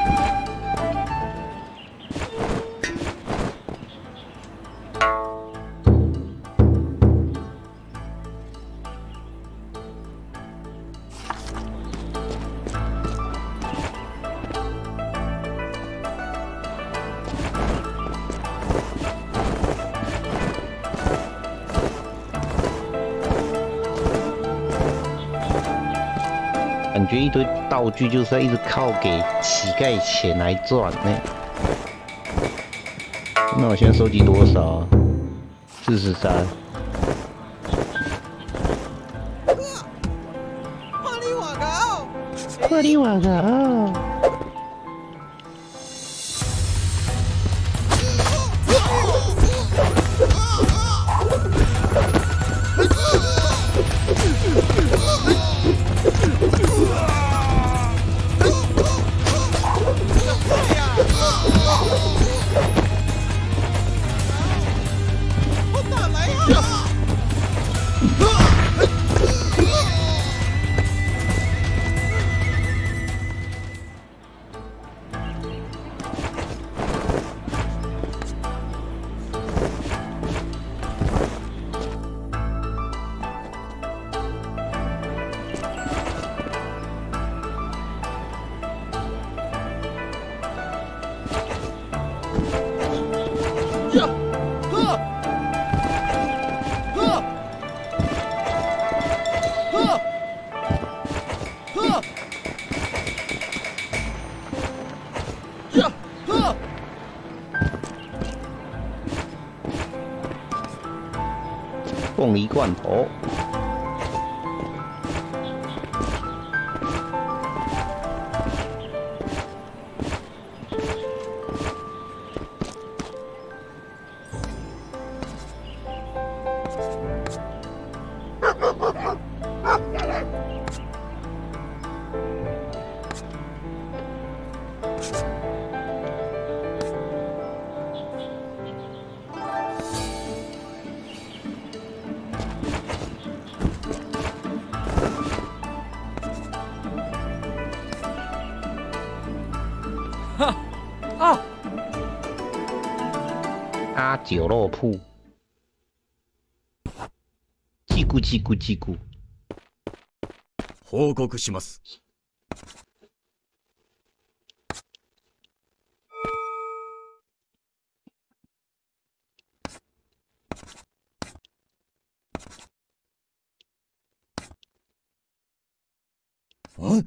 感觉一堆道具就是要一直靠给乞丐钱来赚呢。那我现在收集多少？四十三。 快点我搞！ 快点我搞！凤梨罐头。阿九肉铺，叽咕叽咕叽咕。 報告します。あ？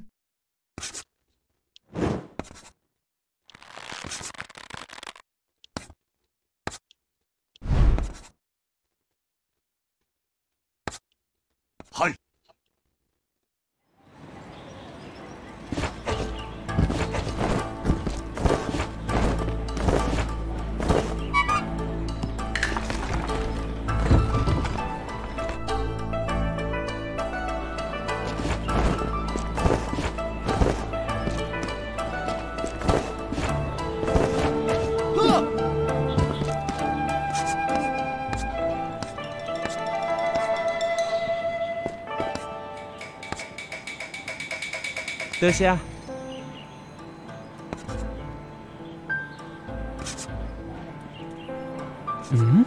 はい。 得下。嗯？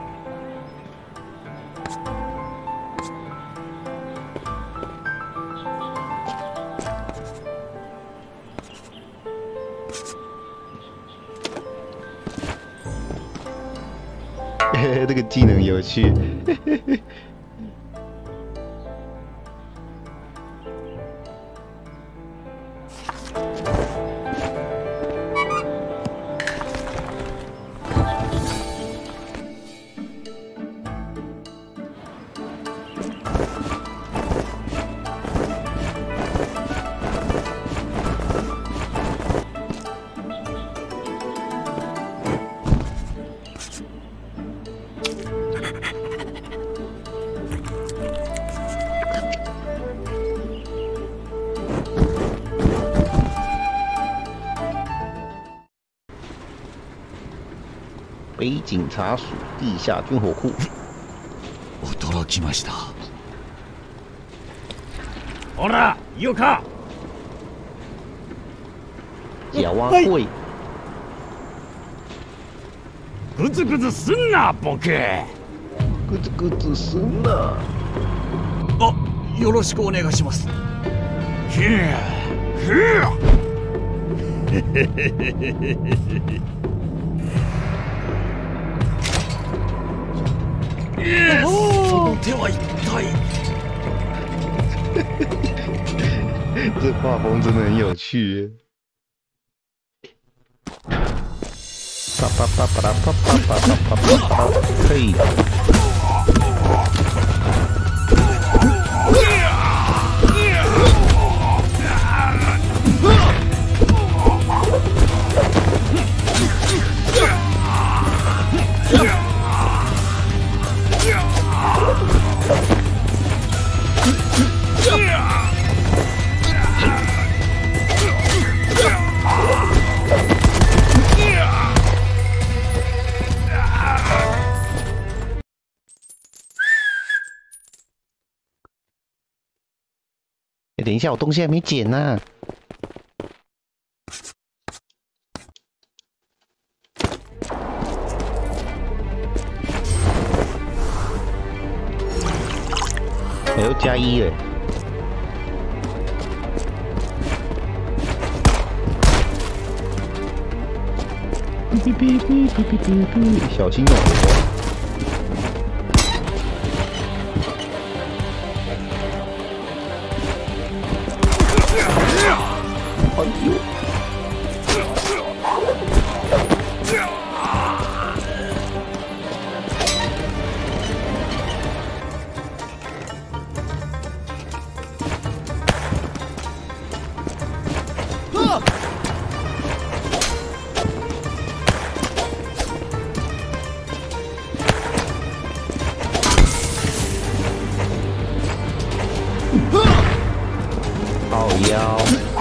嘿嘿，这个技能有趣。嘿嘿嘿。北警察署地下军火库。 驚きました。 ほら、行か。 假蛙贵。 グズグズすんなボケ。 グズグズすんな。 あ、よろしくお願いします。ひゃひゃ。その手は一体。 这画风真的很有趣。啪啪啪啪啦啪啪啪啪啪啪啪，嘿。等一下，我东西还没捡呢、啊。还要加一耶！哔哔哔哔哔哔哔哔，小心哦！ 哎呦！好腰。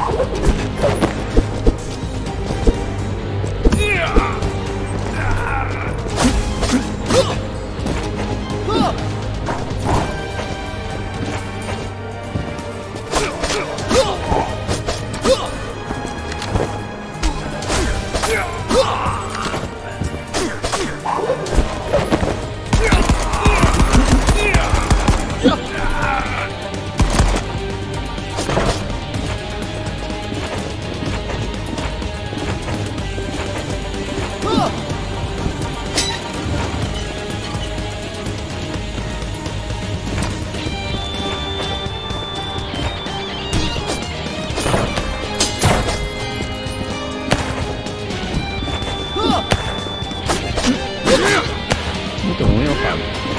你怎么没有反？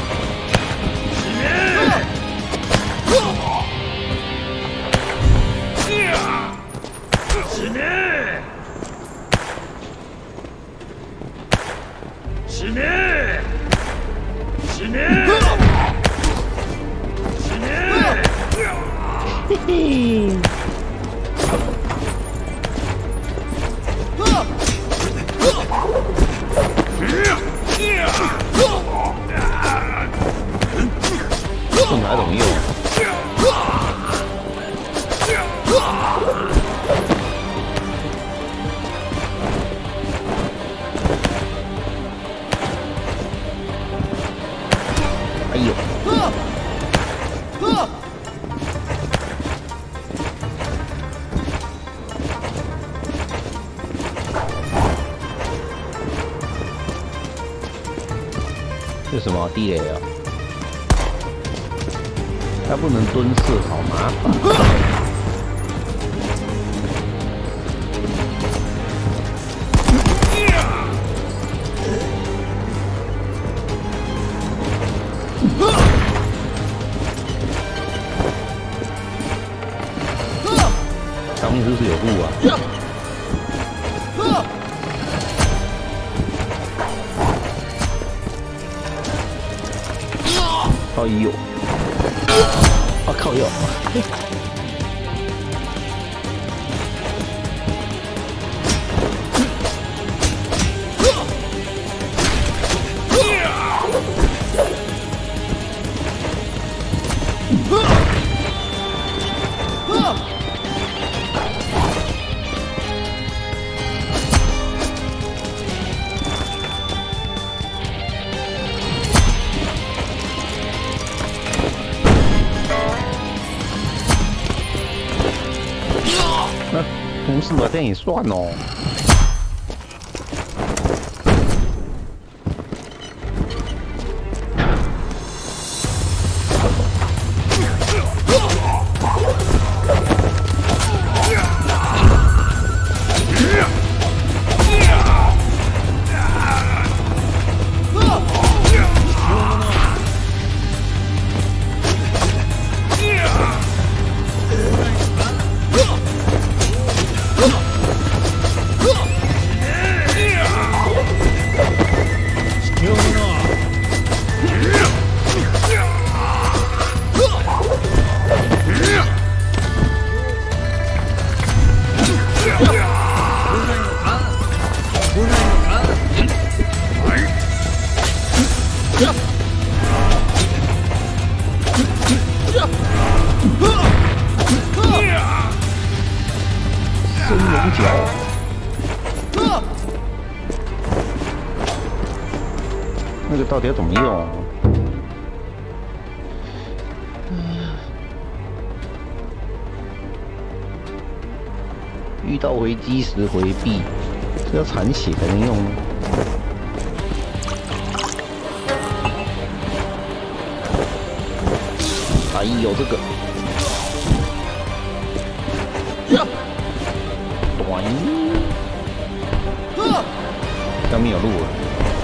死ね！死ね！死ね！死ね！ 嘿嘿。 这哪种用？哎呦！这什么地雷啊？ 它不能蹲射，好麻烦。上面是不是有路啊？哎呦！ 我、啊、靠！哟！ 式吧，这样也算哦。升龙角，那个到底要怎么用？遇到危机时回避，这要残血才能用。哎呦，这个。 上面有路了。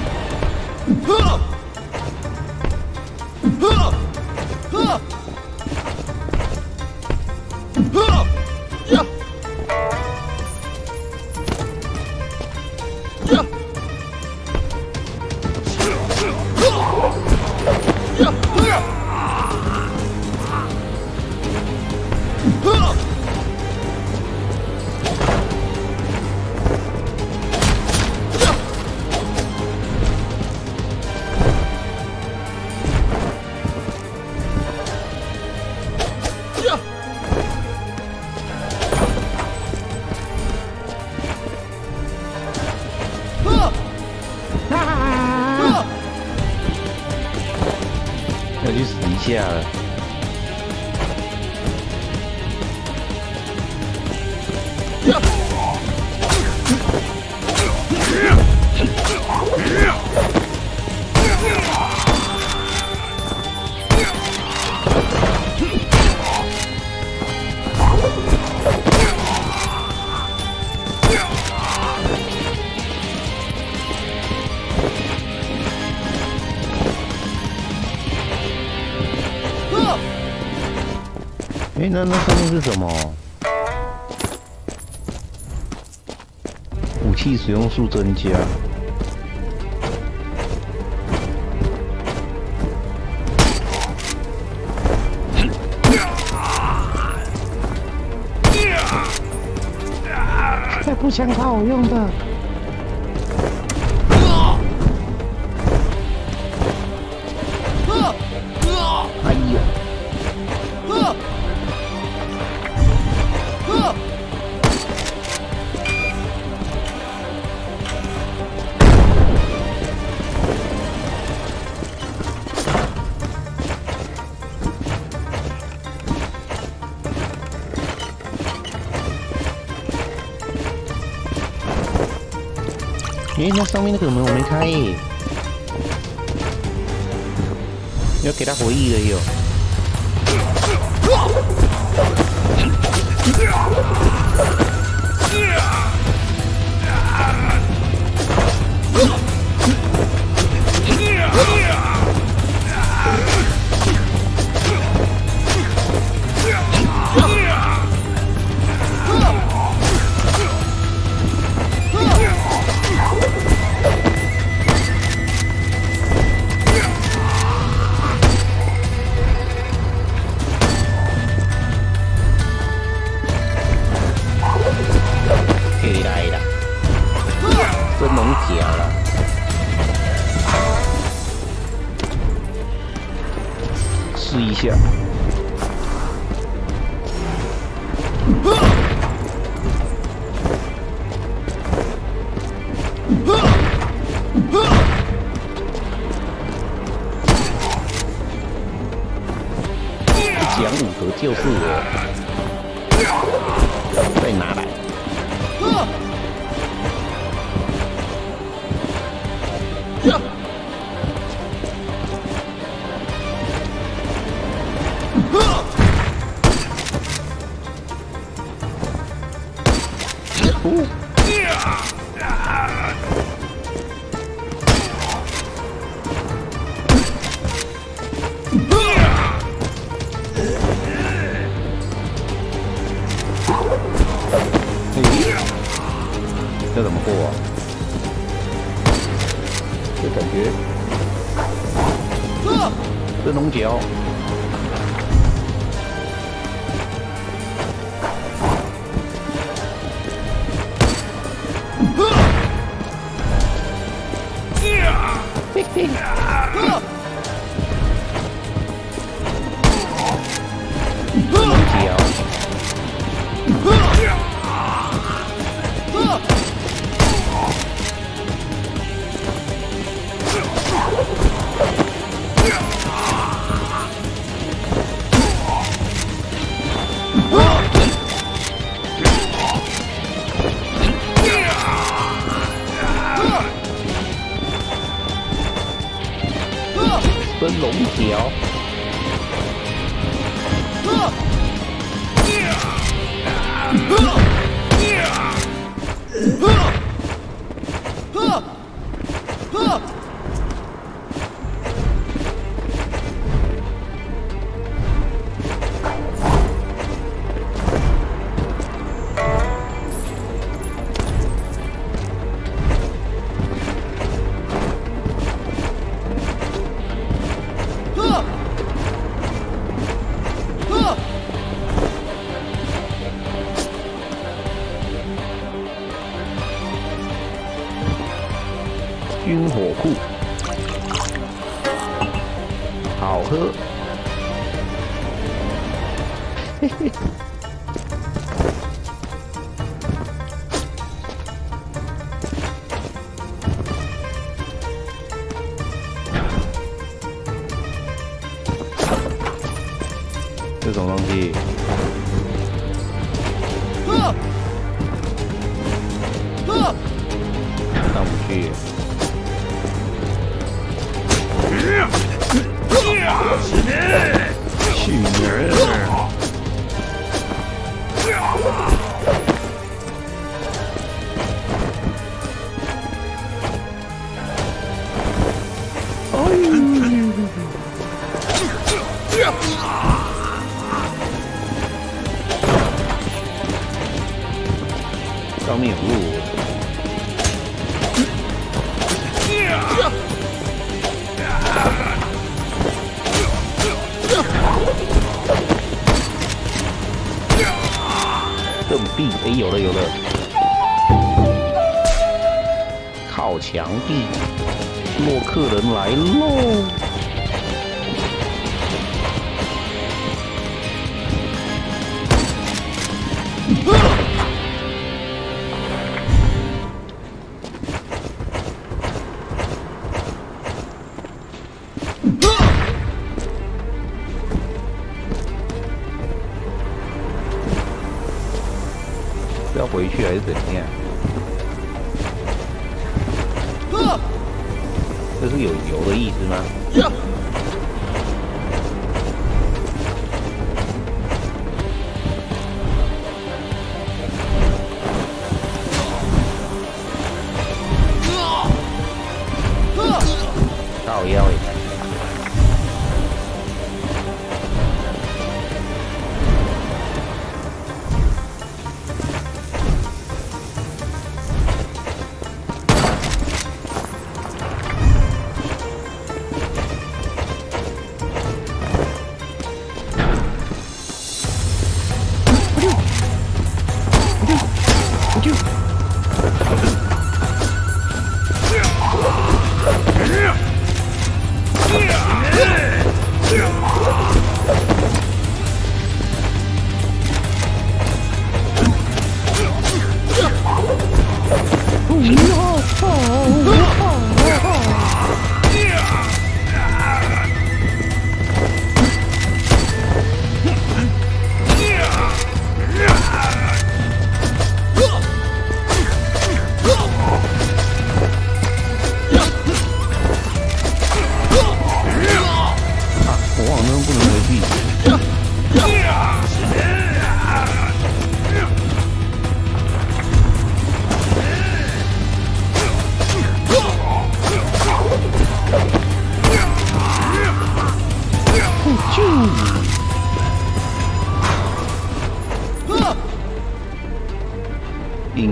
要去死一下了。哎，那那上面是什么？武器使用数增加。这步枪超好用的。哎呦！ 哎，那上面那个门我没开耶，要给他回忆了哟。回来了，升龙甲了。试一下。讲五格就是我，再拿来。 这怎么过啊？这感觉，这龙角。 嘿嘿，龙角。 分龙角，军火库，好喝。嘿嘿。这种东西。上不去。 去你儿！上面有路。 盾壁，哎，有了有了，靠墙壁，洛克人来喽！要回去还是怎样？这是有油的意思吗？靠腰耶！ 盾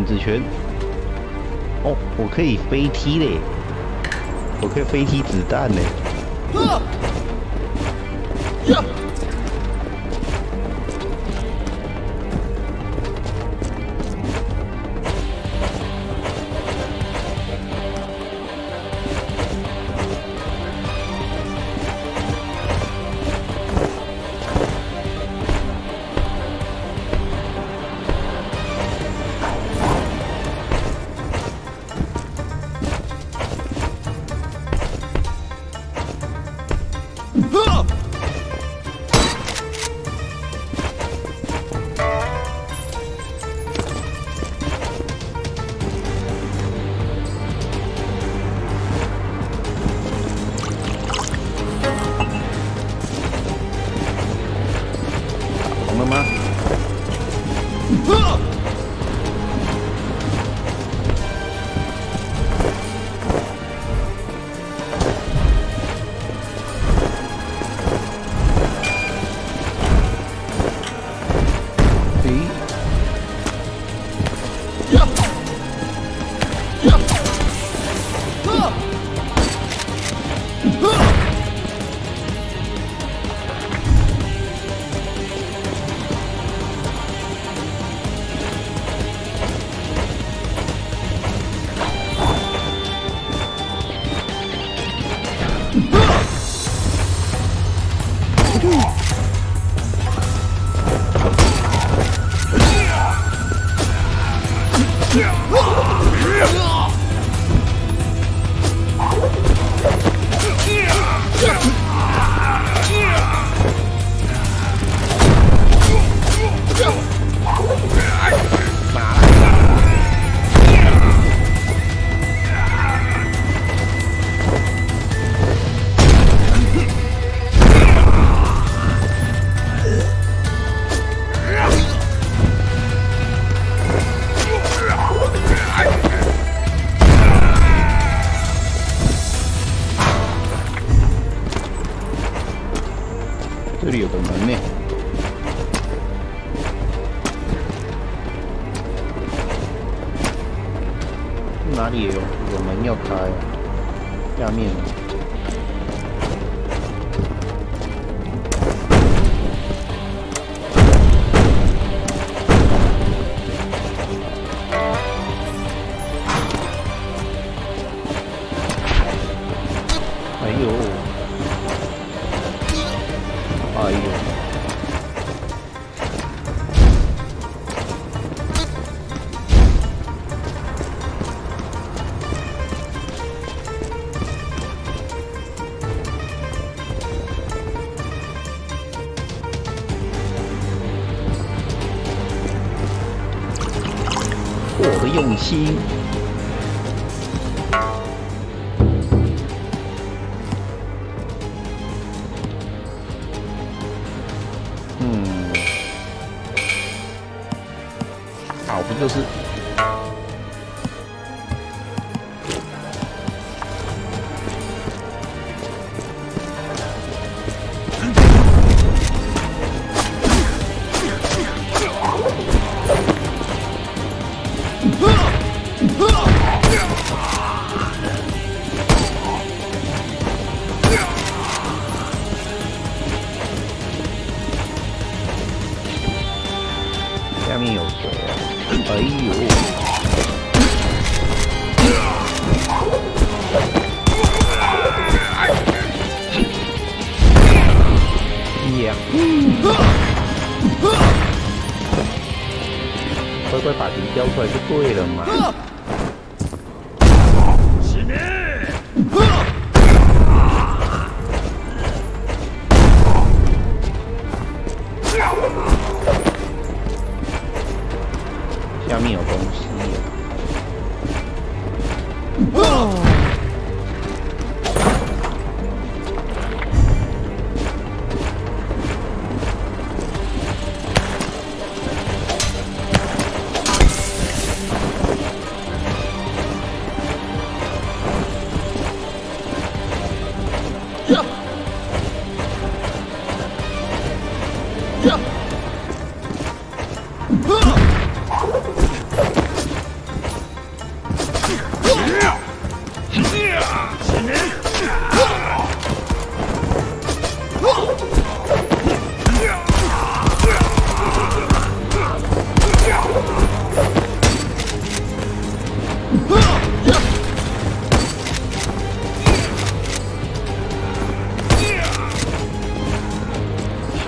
子拳。哦，我可以飞踢嘞，我可以飞踢子弹嘞。啊！呀！ 这里有个门呢，哪里有有门要开啊？下面。 我的用心。嗯，好，不就是？下面有水啊！哎呦！呀！乖乖把敌交出来就对了嘛。是你。下面有东西。哦。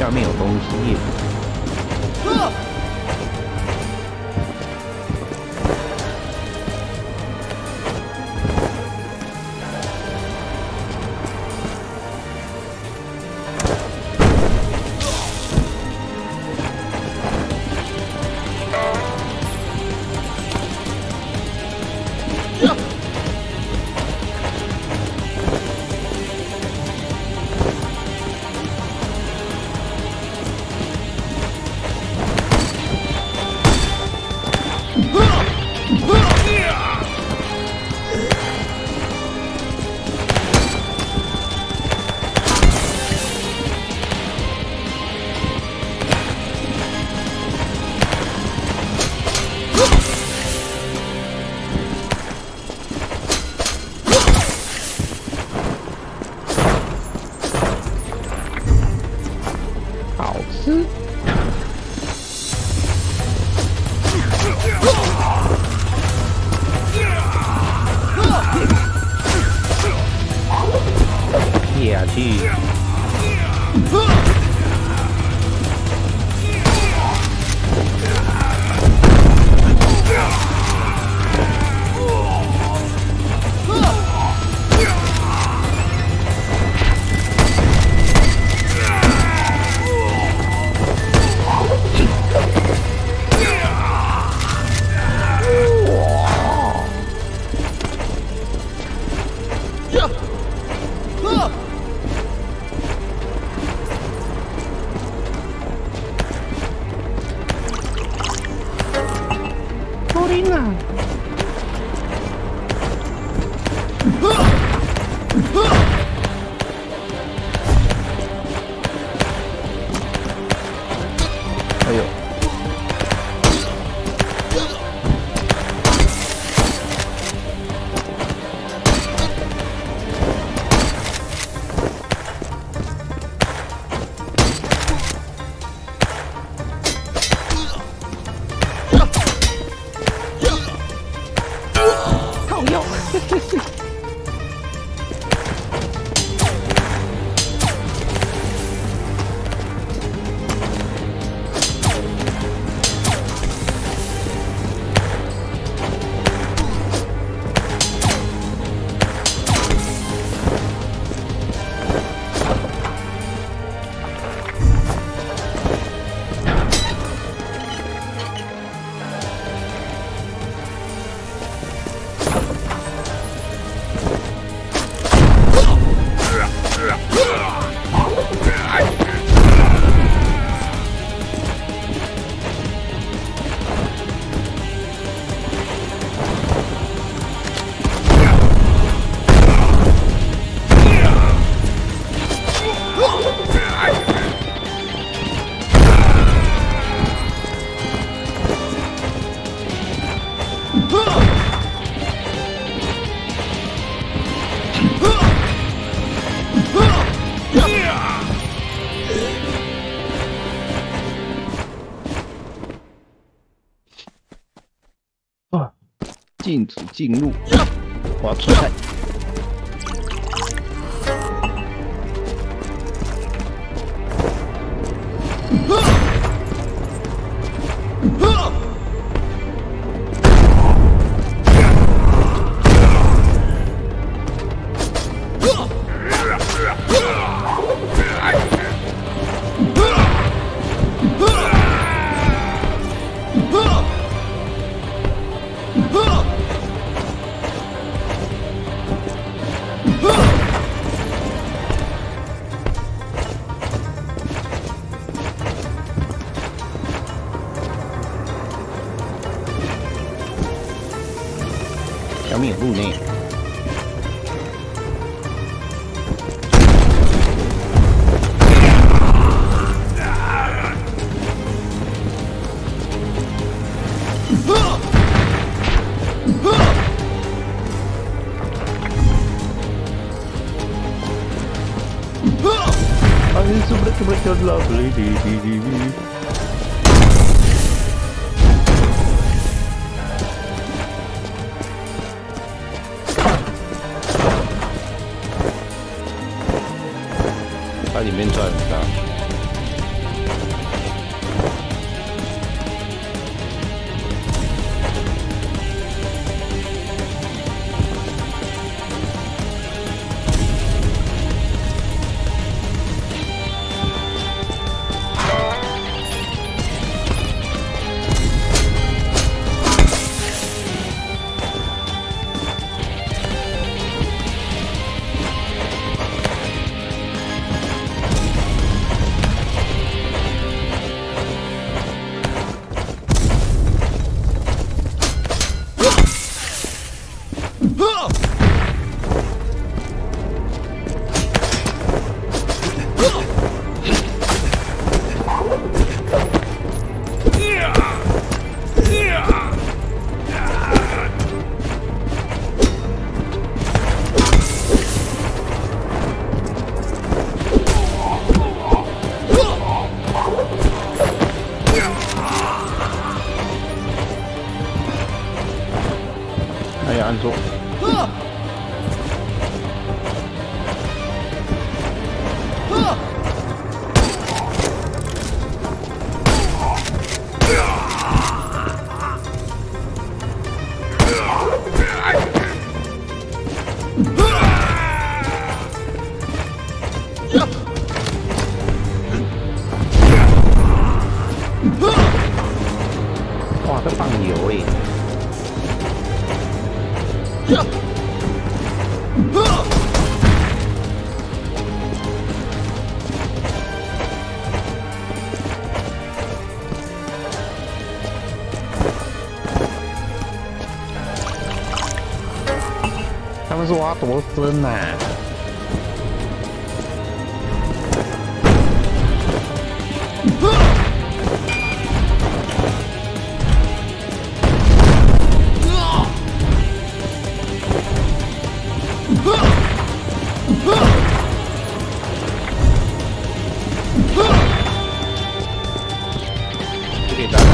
下面有东西。好吃。贴下去。哎呦！好用！啊！禁止进入，我要出来。小米有路内。它里面转很大。 哇，这棒油哎！他们是挖多深啊？这给大家。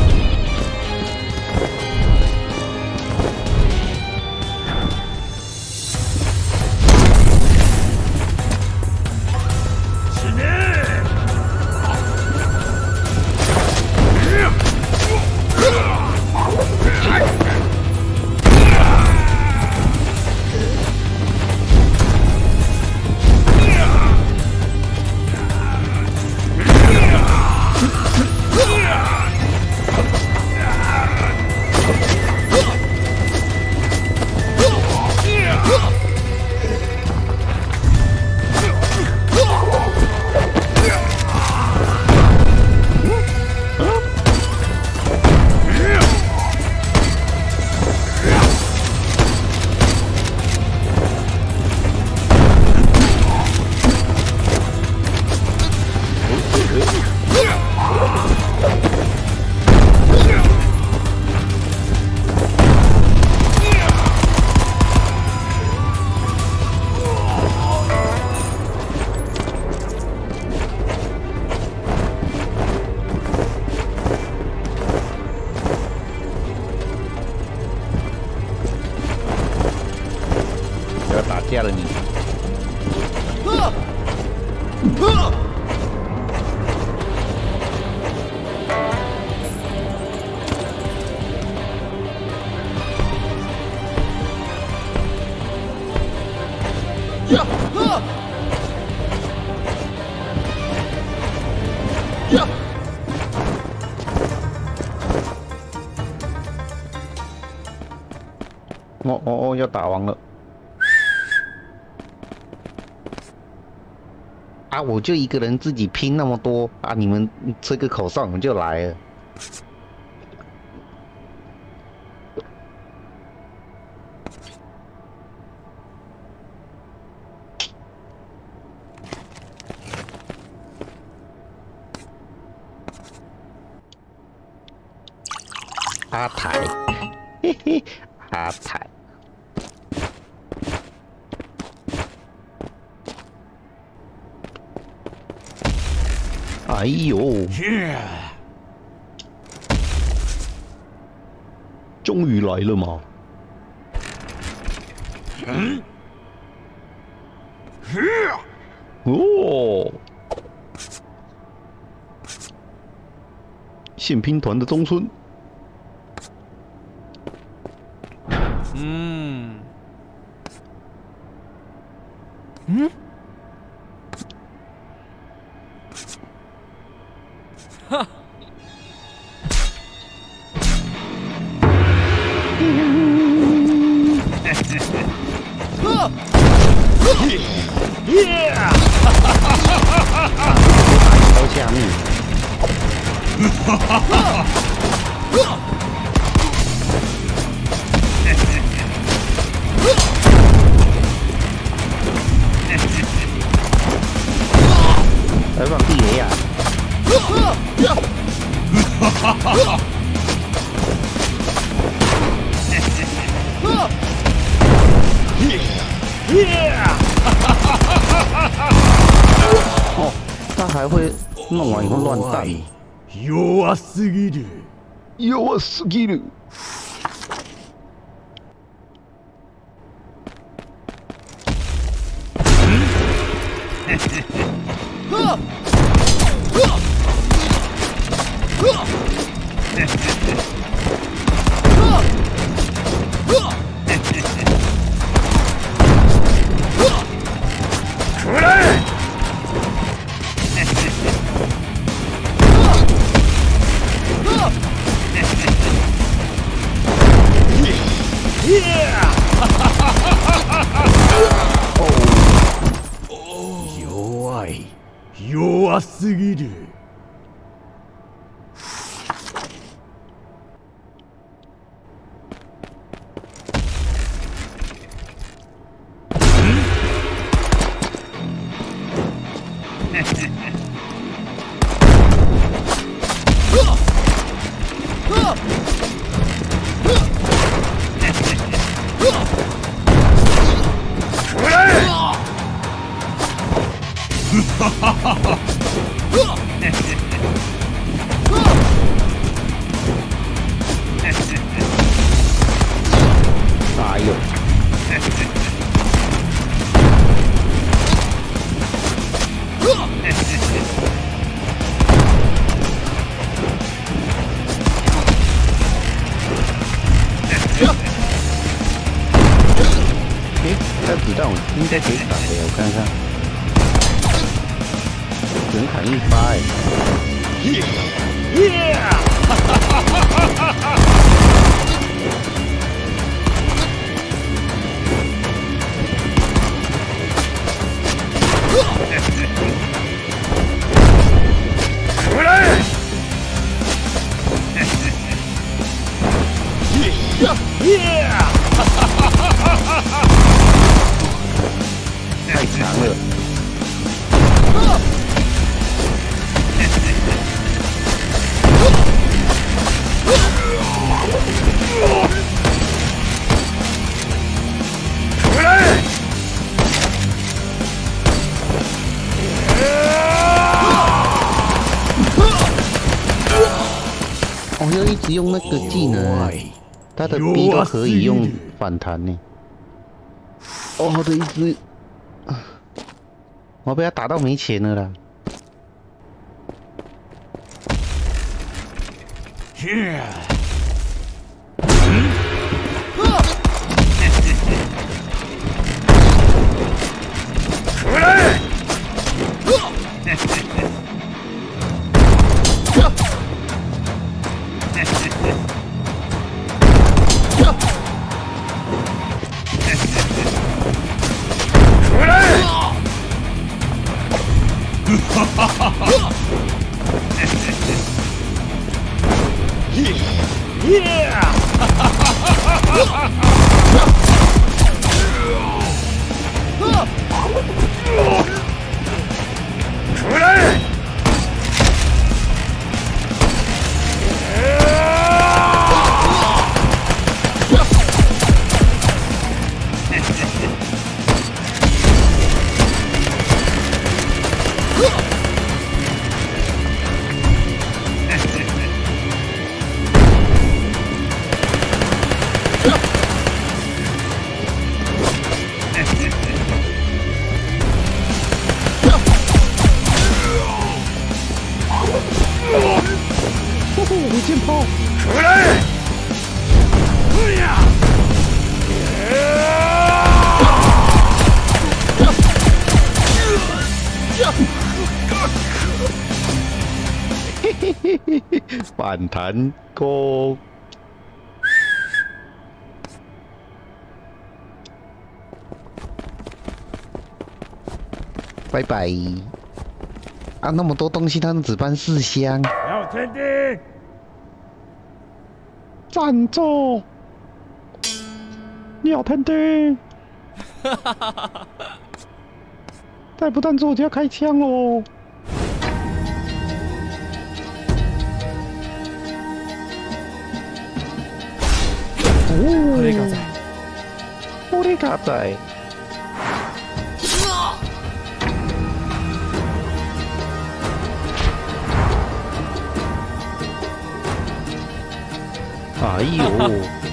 要打架了你！哦哦哦，要打完了！啊，我就一个人自己拼那么多啊！你们吹个口哨，我们就来了。阿台，嘿嘿，阿台。哎呦！终于来了嘛！嗯？哦！宪兵团的中村。 嗯。嗯？哈！呵！耶！哈哈哈哈哈！ 刀下面。哈哈哈哈！来放地雷呀！哈哈哈哈！哦，他还会弄完以后乱弹。 弱すぎる。 弱すぎる。 弱すぎる。 哎呦！诶，它子弹我应该可以打的，我看看，只能砍一发哎。 耶！哈哈哈哈哈哈！回来！耶！哈哈哈哈哈哈！ 太强了！ 回来！ 哦，要一直用那个技能，他的 B 都可以用反弹呢。哦，我的一只，我被他打到没钱了啦。 回来！回来！哈哈哈哈！耶！哈哈哈哈哈！回来！ 无箭炮！ 回来！哎呀！ 嘿嘿嘿嘿嘿，反弹弓！拜拜！啊，那么多东西，他们只搬四箱。 要天地！ 站住！鸟天地！再不站住，我就要开枪喽！ これが在。 これが在。哎呦！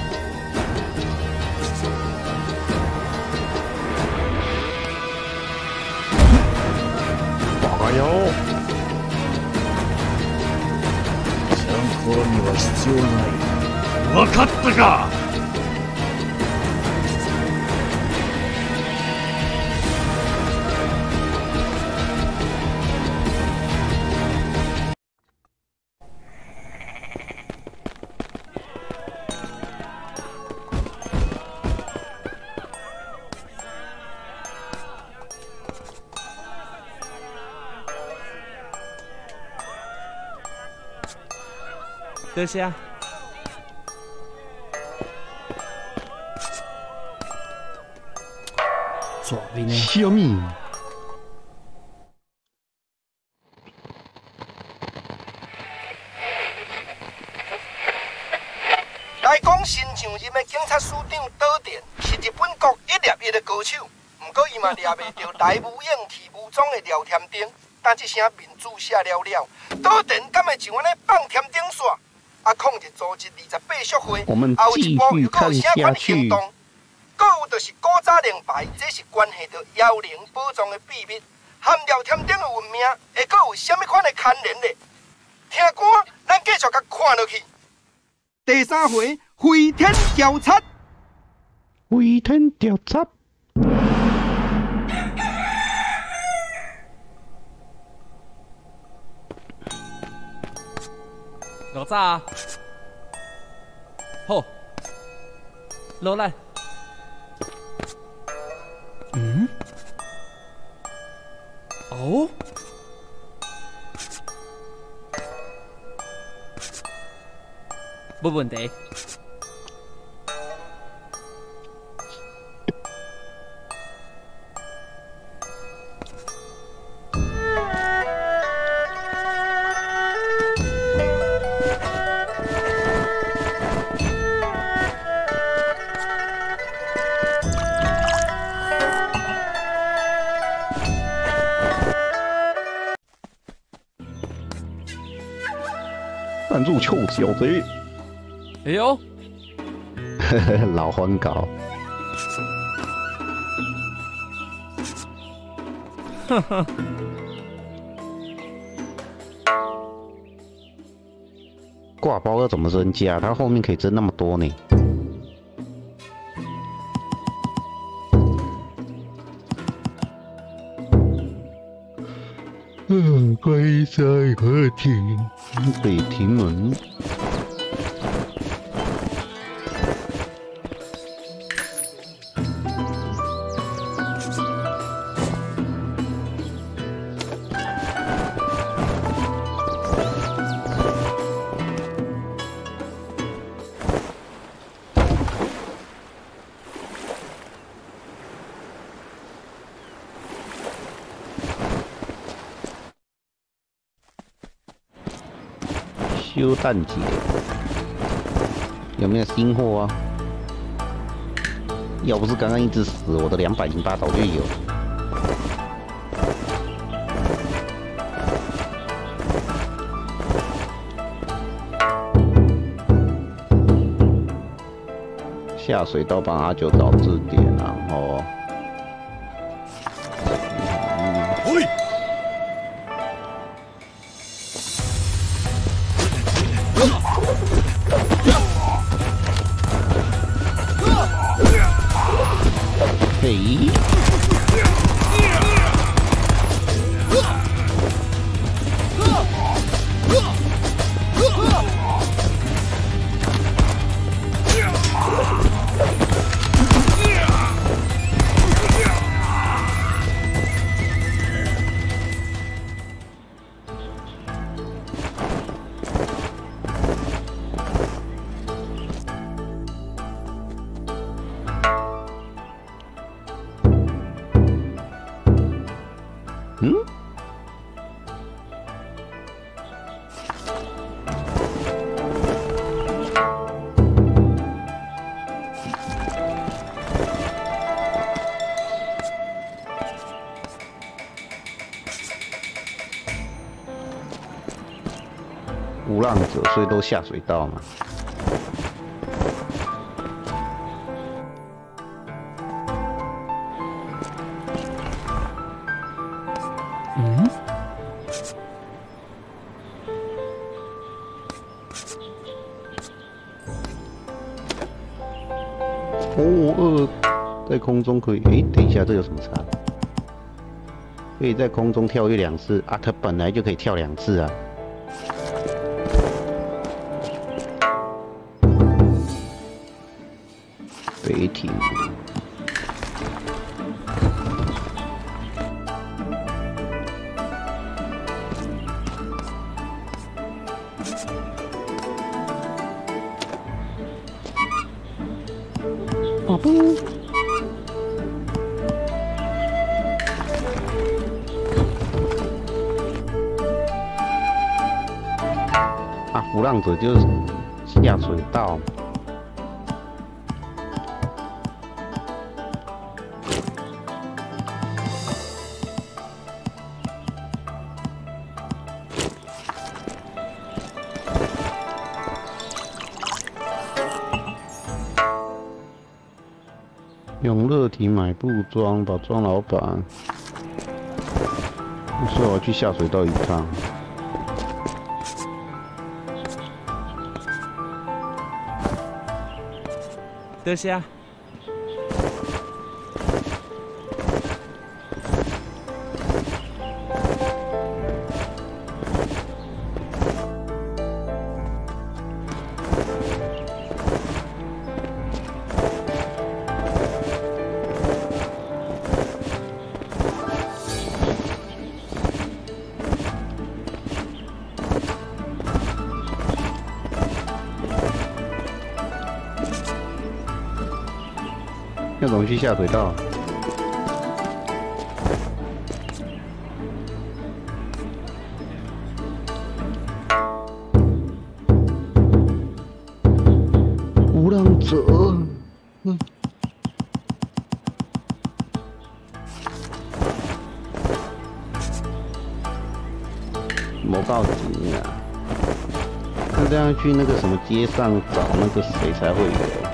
バカよ！ シャンコロには必要ない。分かったか！ 多谢。 左边呢？ 小米。 来讲新上任的警察署长岛田是日本国一粒一的高手，不过伊嘛抓袂到来无影去无踪的廖添丁。但这声面子写了了，岛田敢会像安尼放添丁煞？啊，抗日组织二十八宿会， 我们继续看下去。 搁有就是古早令牌，这是关系到妖灵宝藏的秘密，含廖添丁的运命，会搁有啥物款的牵连呢？听歌，咱继续甲看落去。第三回飞天调查， 飞天调查。 老早，好，落来。嗯？哦？冇问题。 站住，臭小贼！ 哎呦， 老黄搞。 哈哈。 挂包要怎么增加？它后面可以增那么多呢？嗯，龟在客厅，北亭门。修蛋节有没有新货啊？要不是刚刚一直死，我的两百零八早就有。下水道帮阿九找字典，然后。 喂。 嘿，嗯？无浪者，所以都下水道嘛。 嗯？ 哦，二在空中可以，诶，等一下，这有什么差？可以在空中跳跃两次啊，它本来就可以跳两次啊。北体。 哦不！啊，浮浪者就是下水道。 永乐体买布庄，把庄老板。我说我要去下水道一趟。 多谢。 要怎么去下水道？无浪者，嗯，没报警呀？那这样去那个什么街上找那个谁才会有？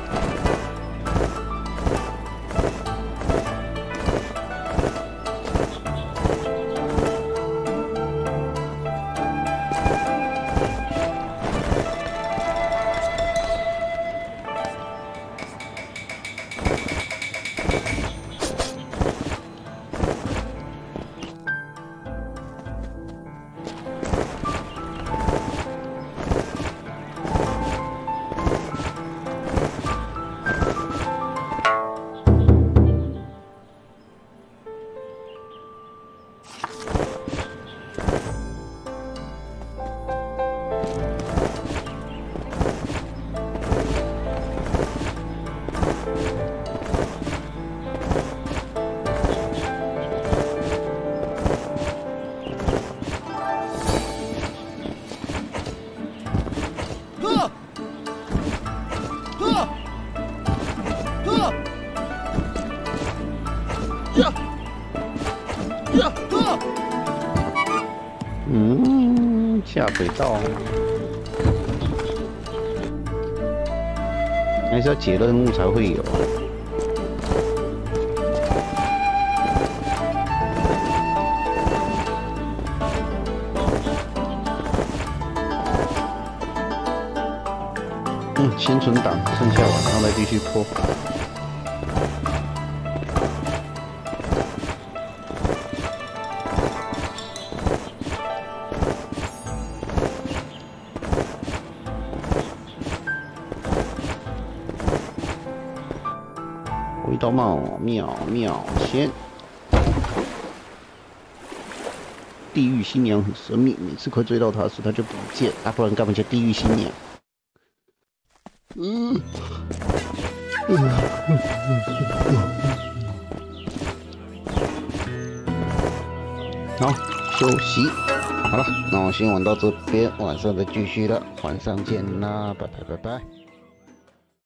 嗯，下水道，还是要解任务才会有。嗯，先存档，剩下晚上再继续破。 回到庙庙庙前，地狱新娘很神秘，每次快追到她时，她就不见啊，不然干嘛叫地狱新娘？嗯，好，休息。好了，那我先玩到这边，晚上再继续了，晚上见啦，拜拜拜拜。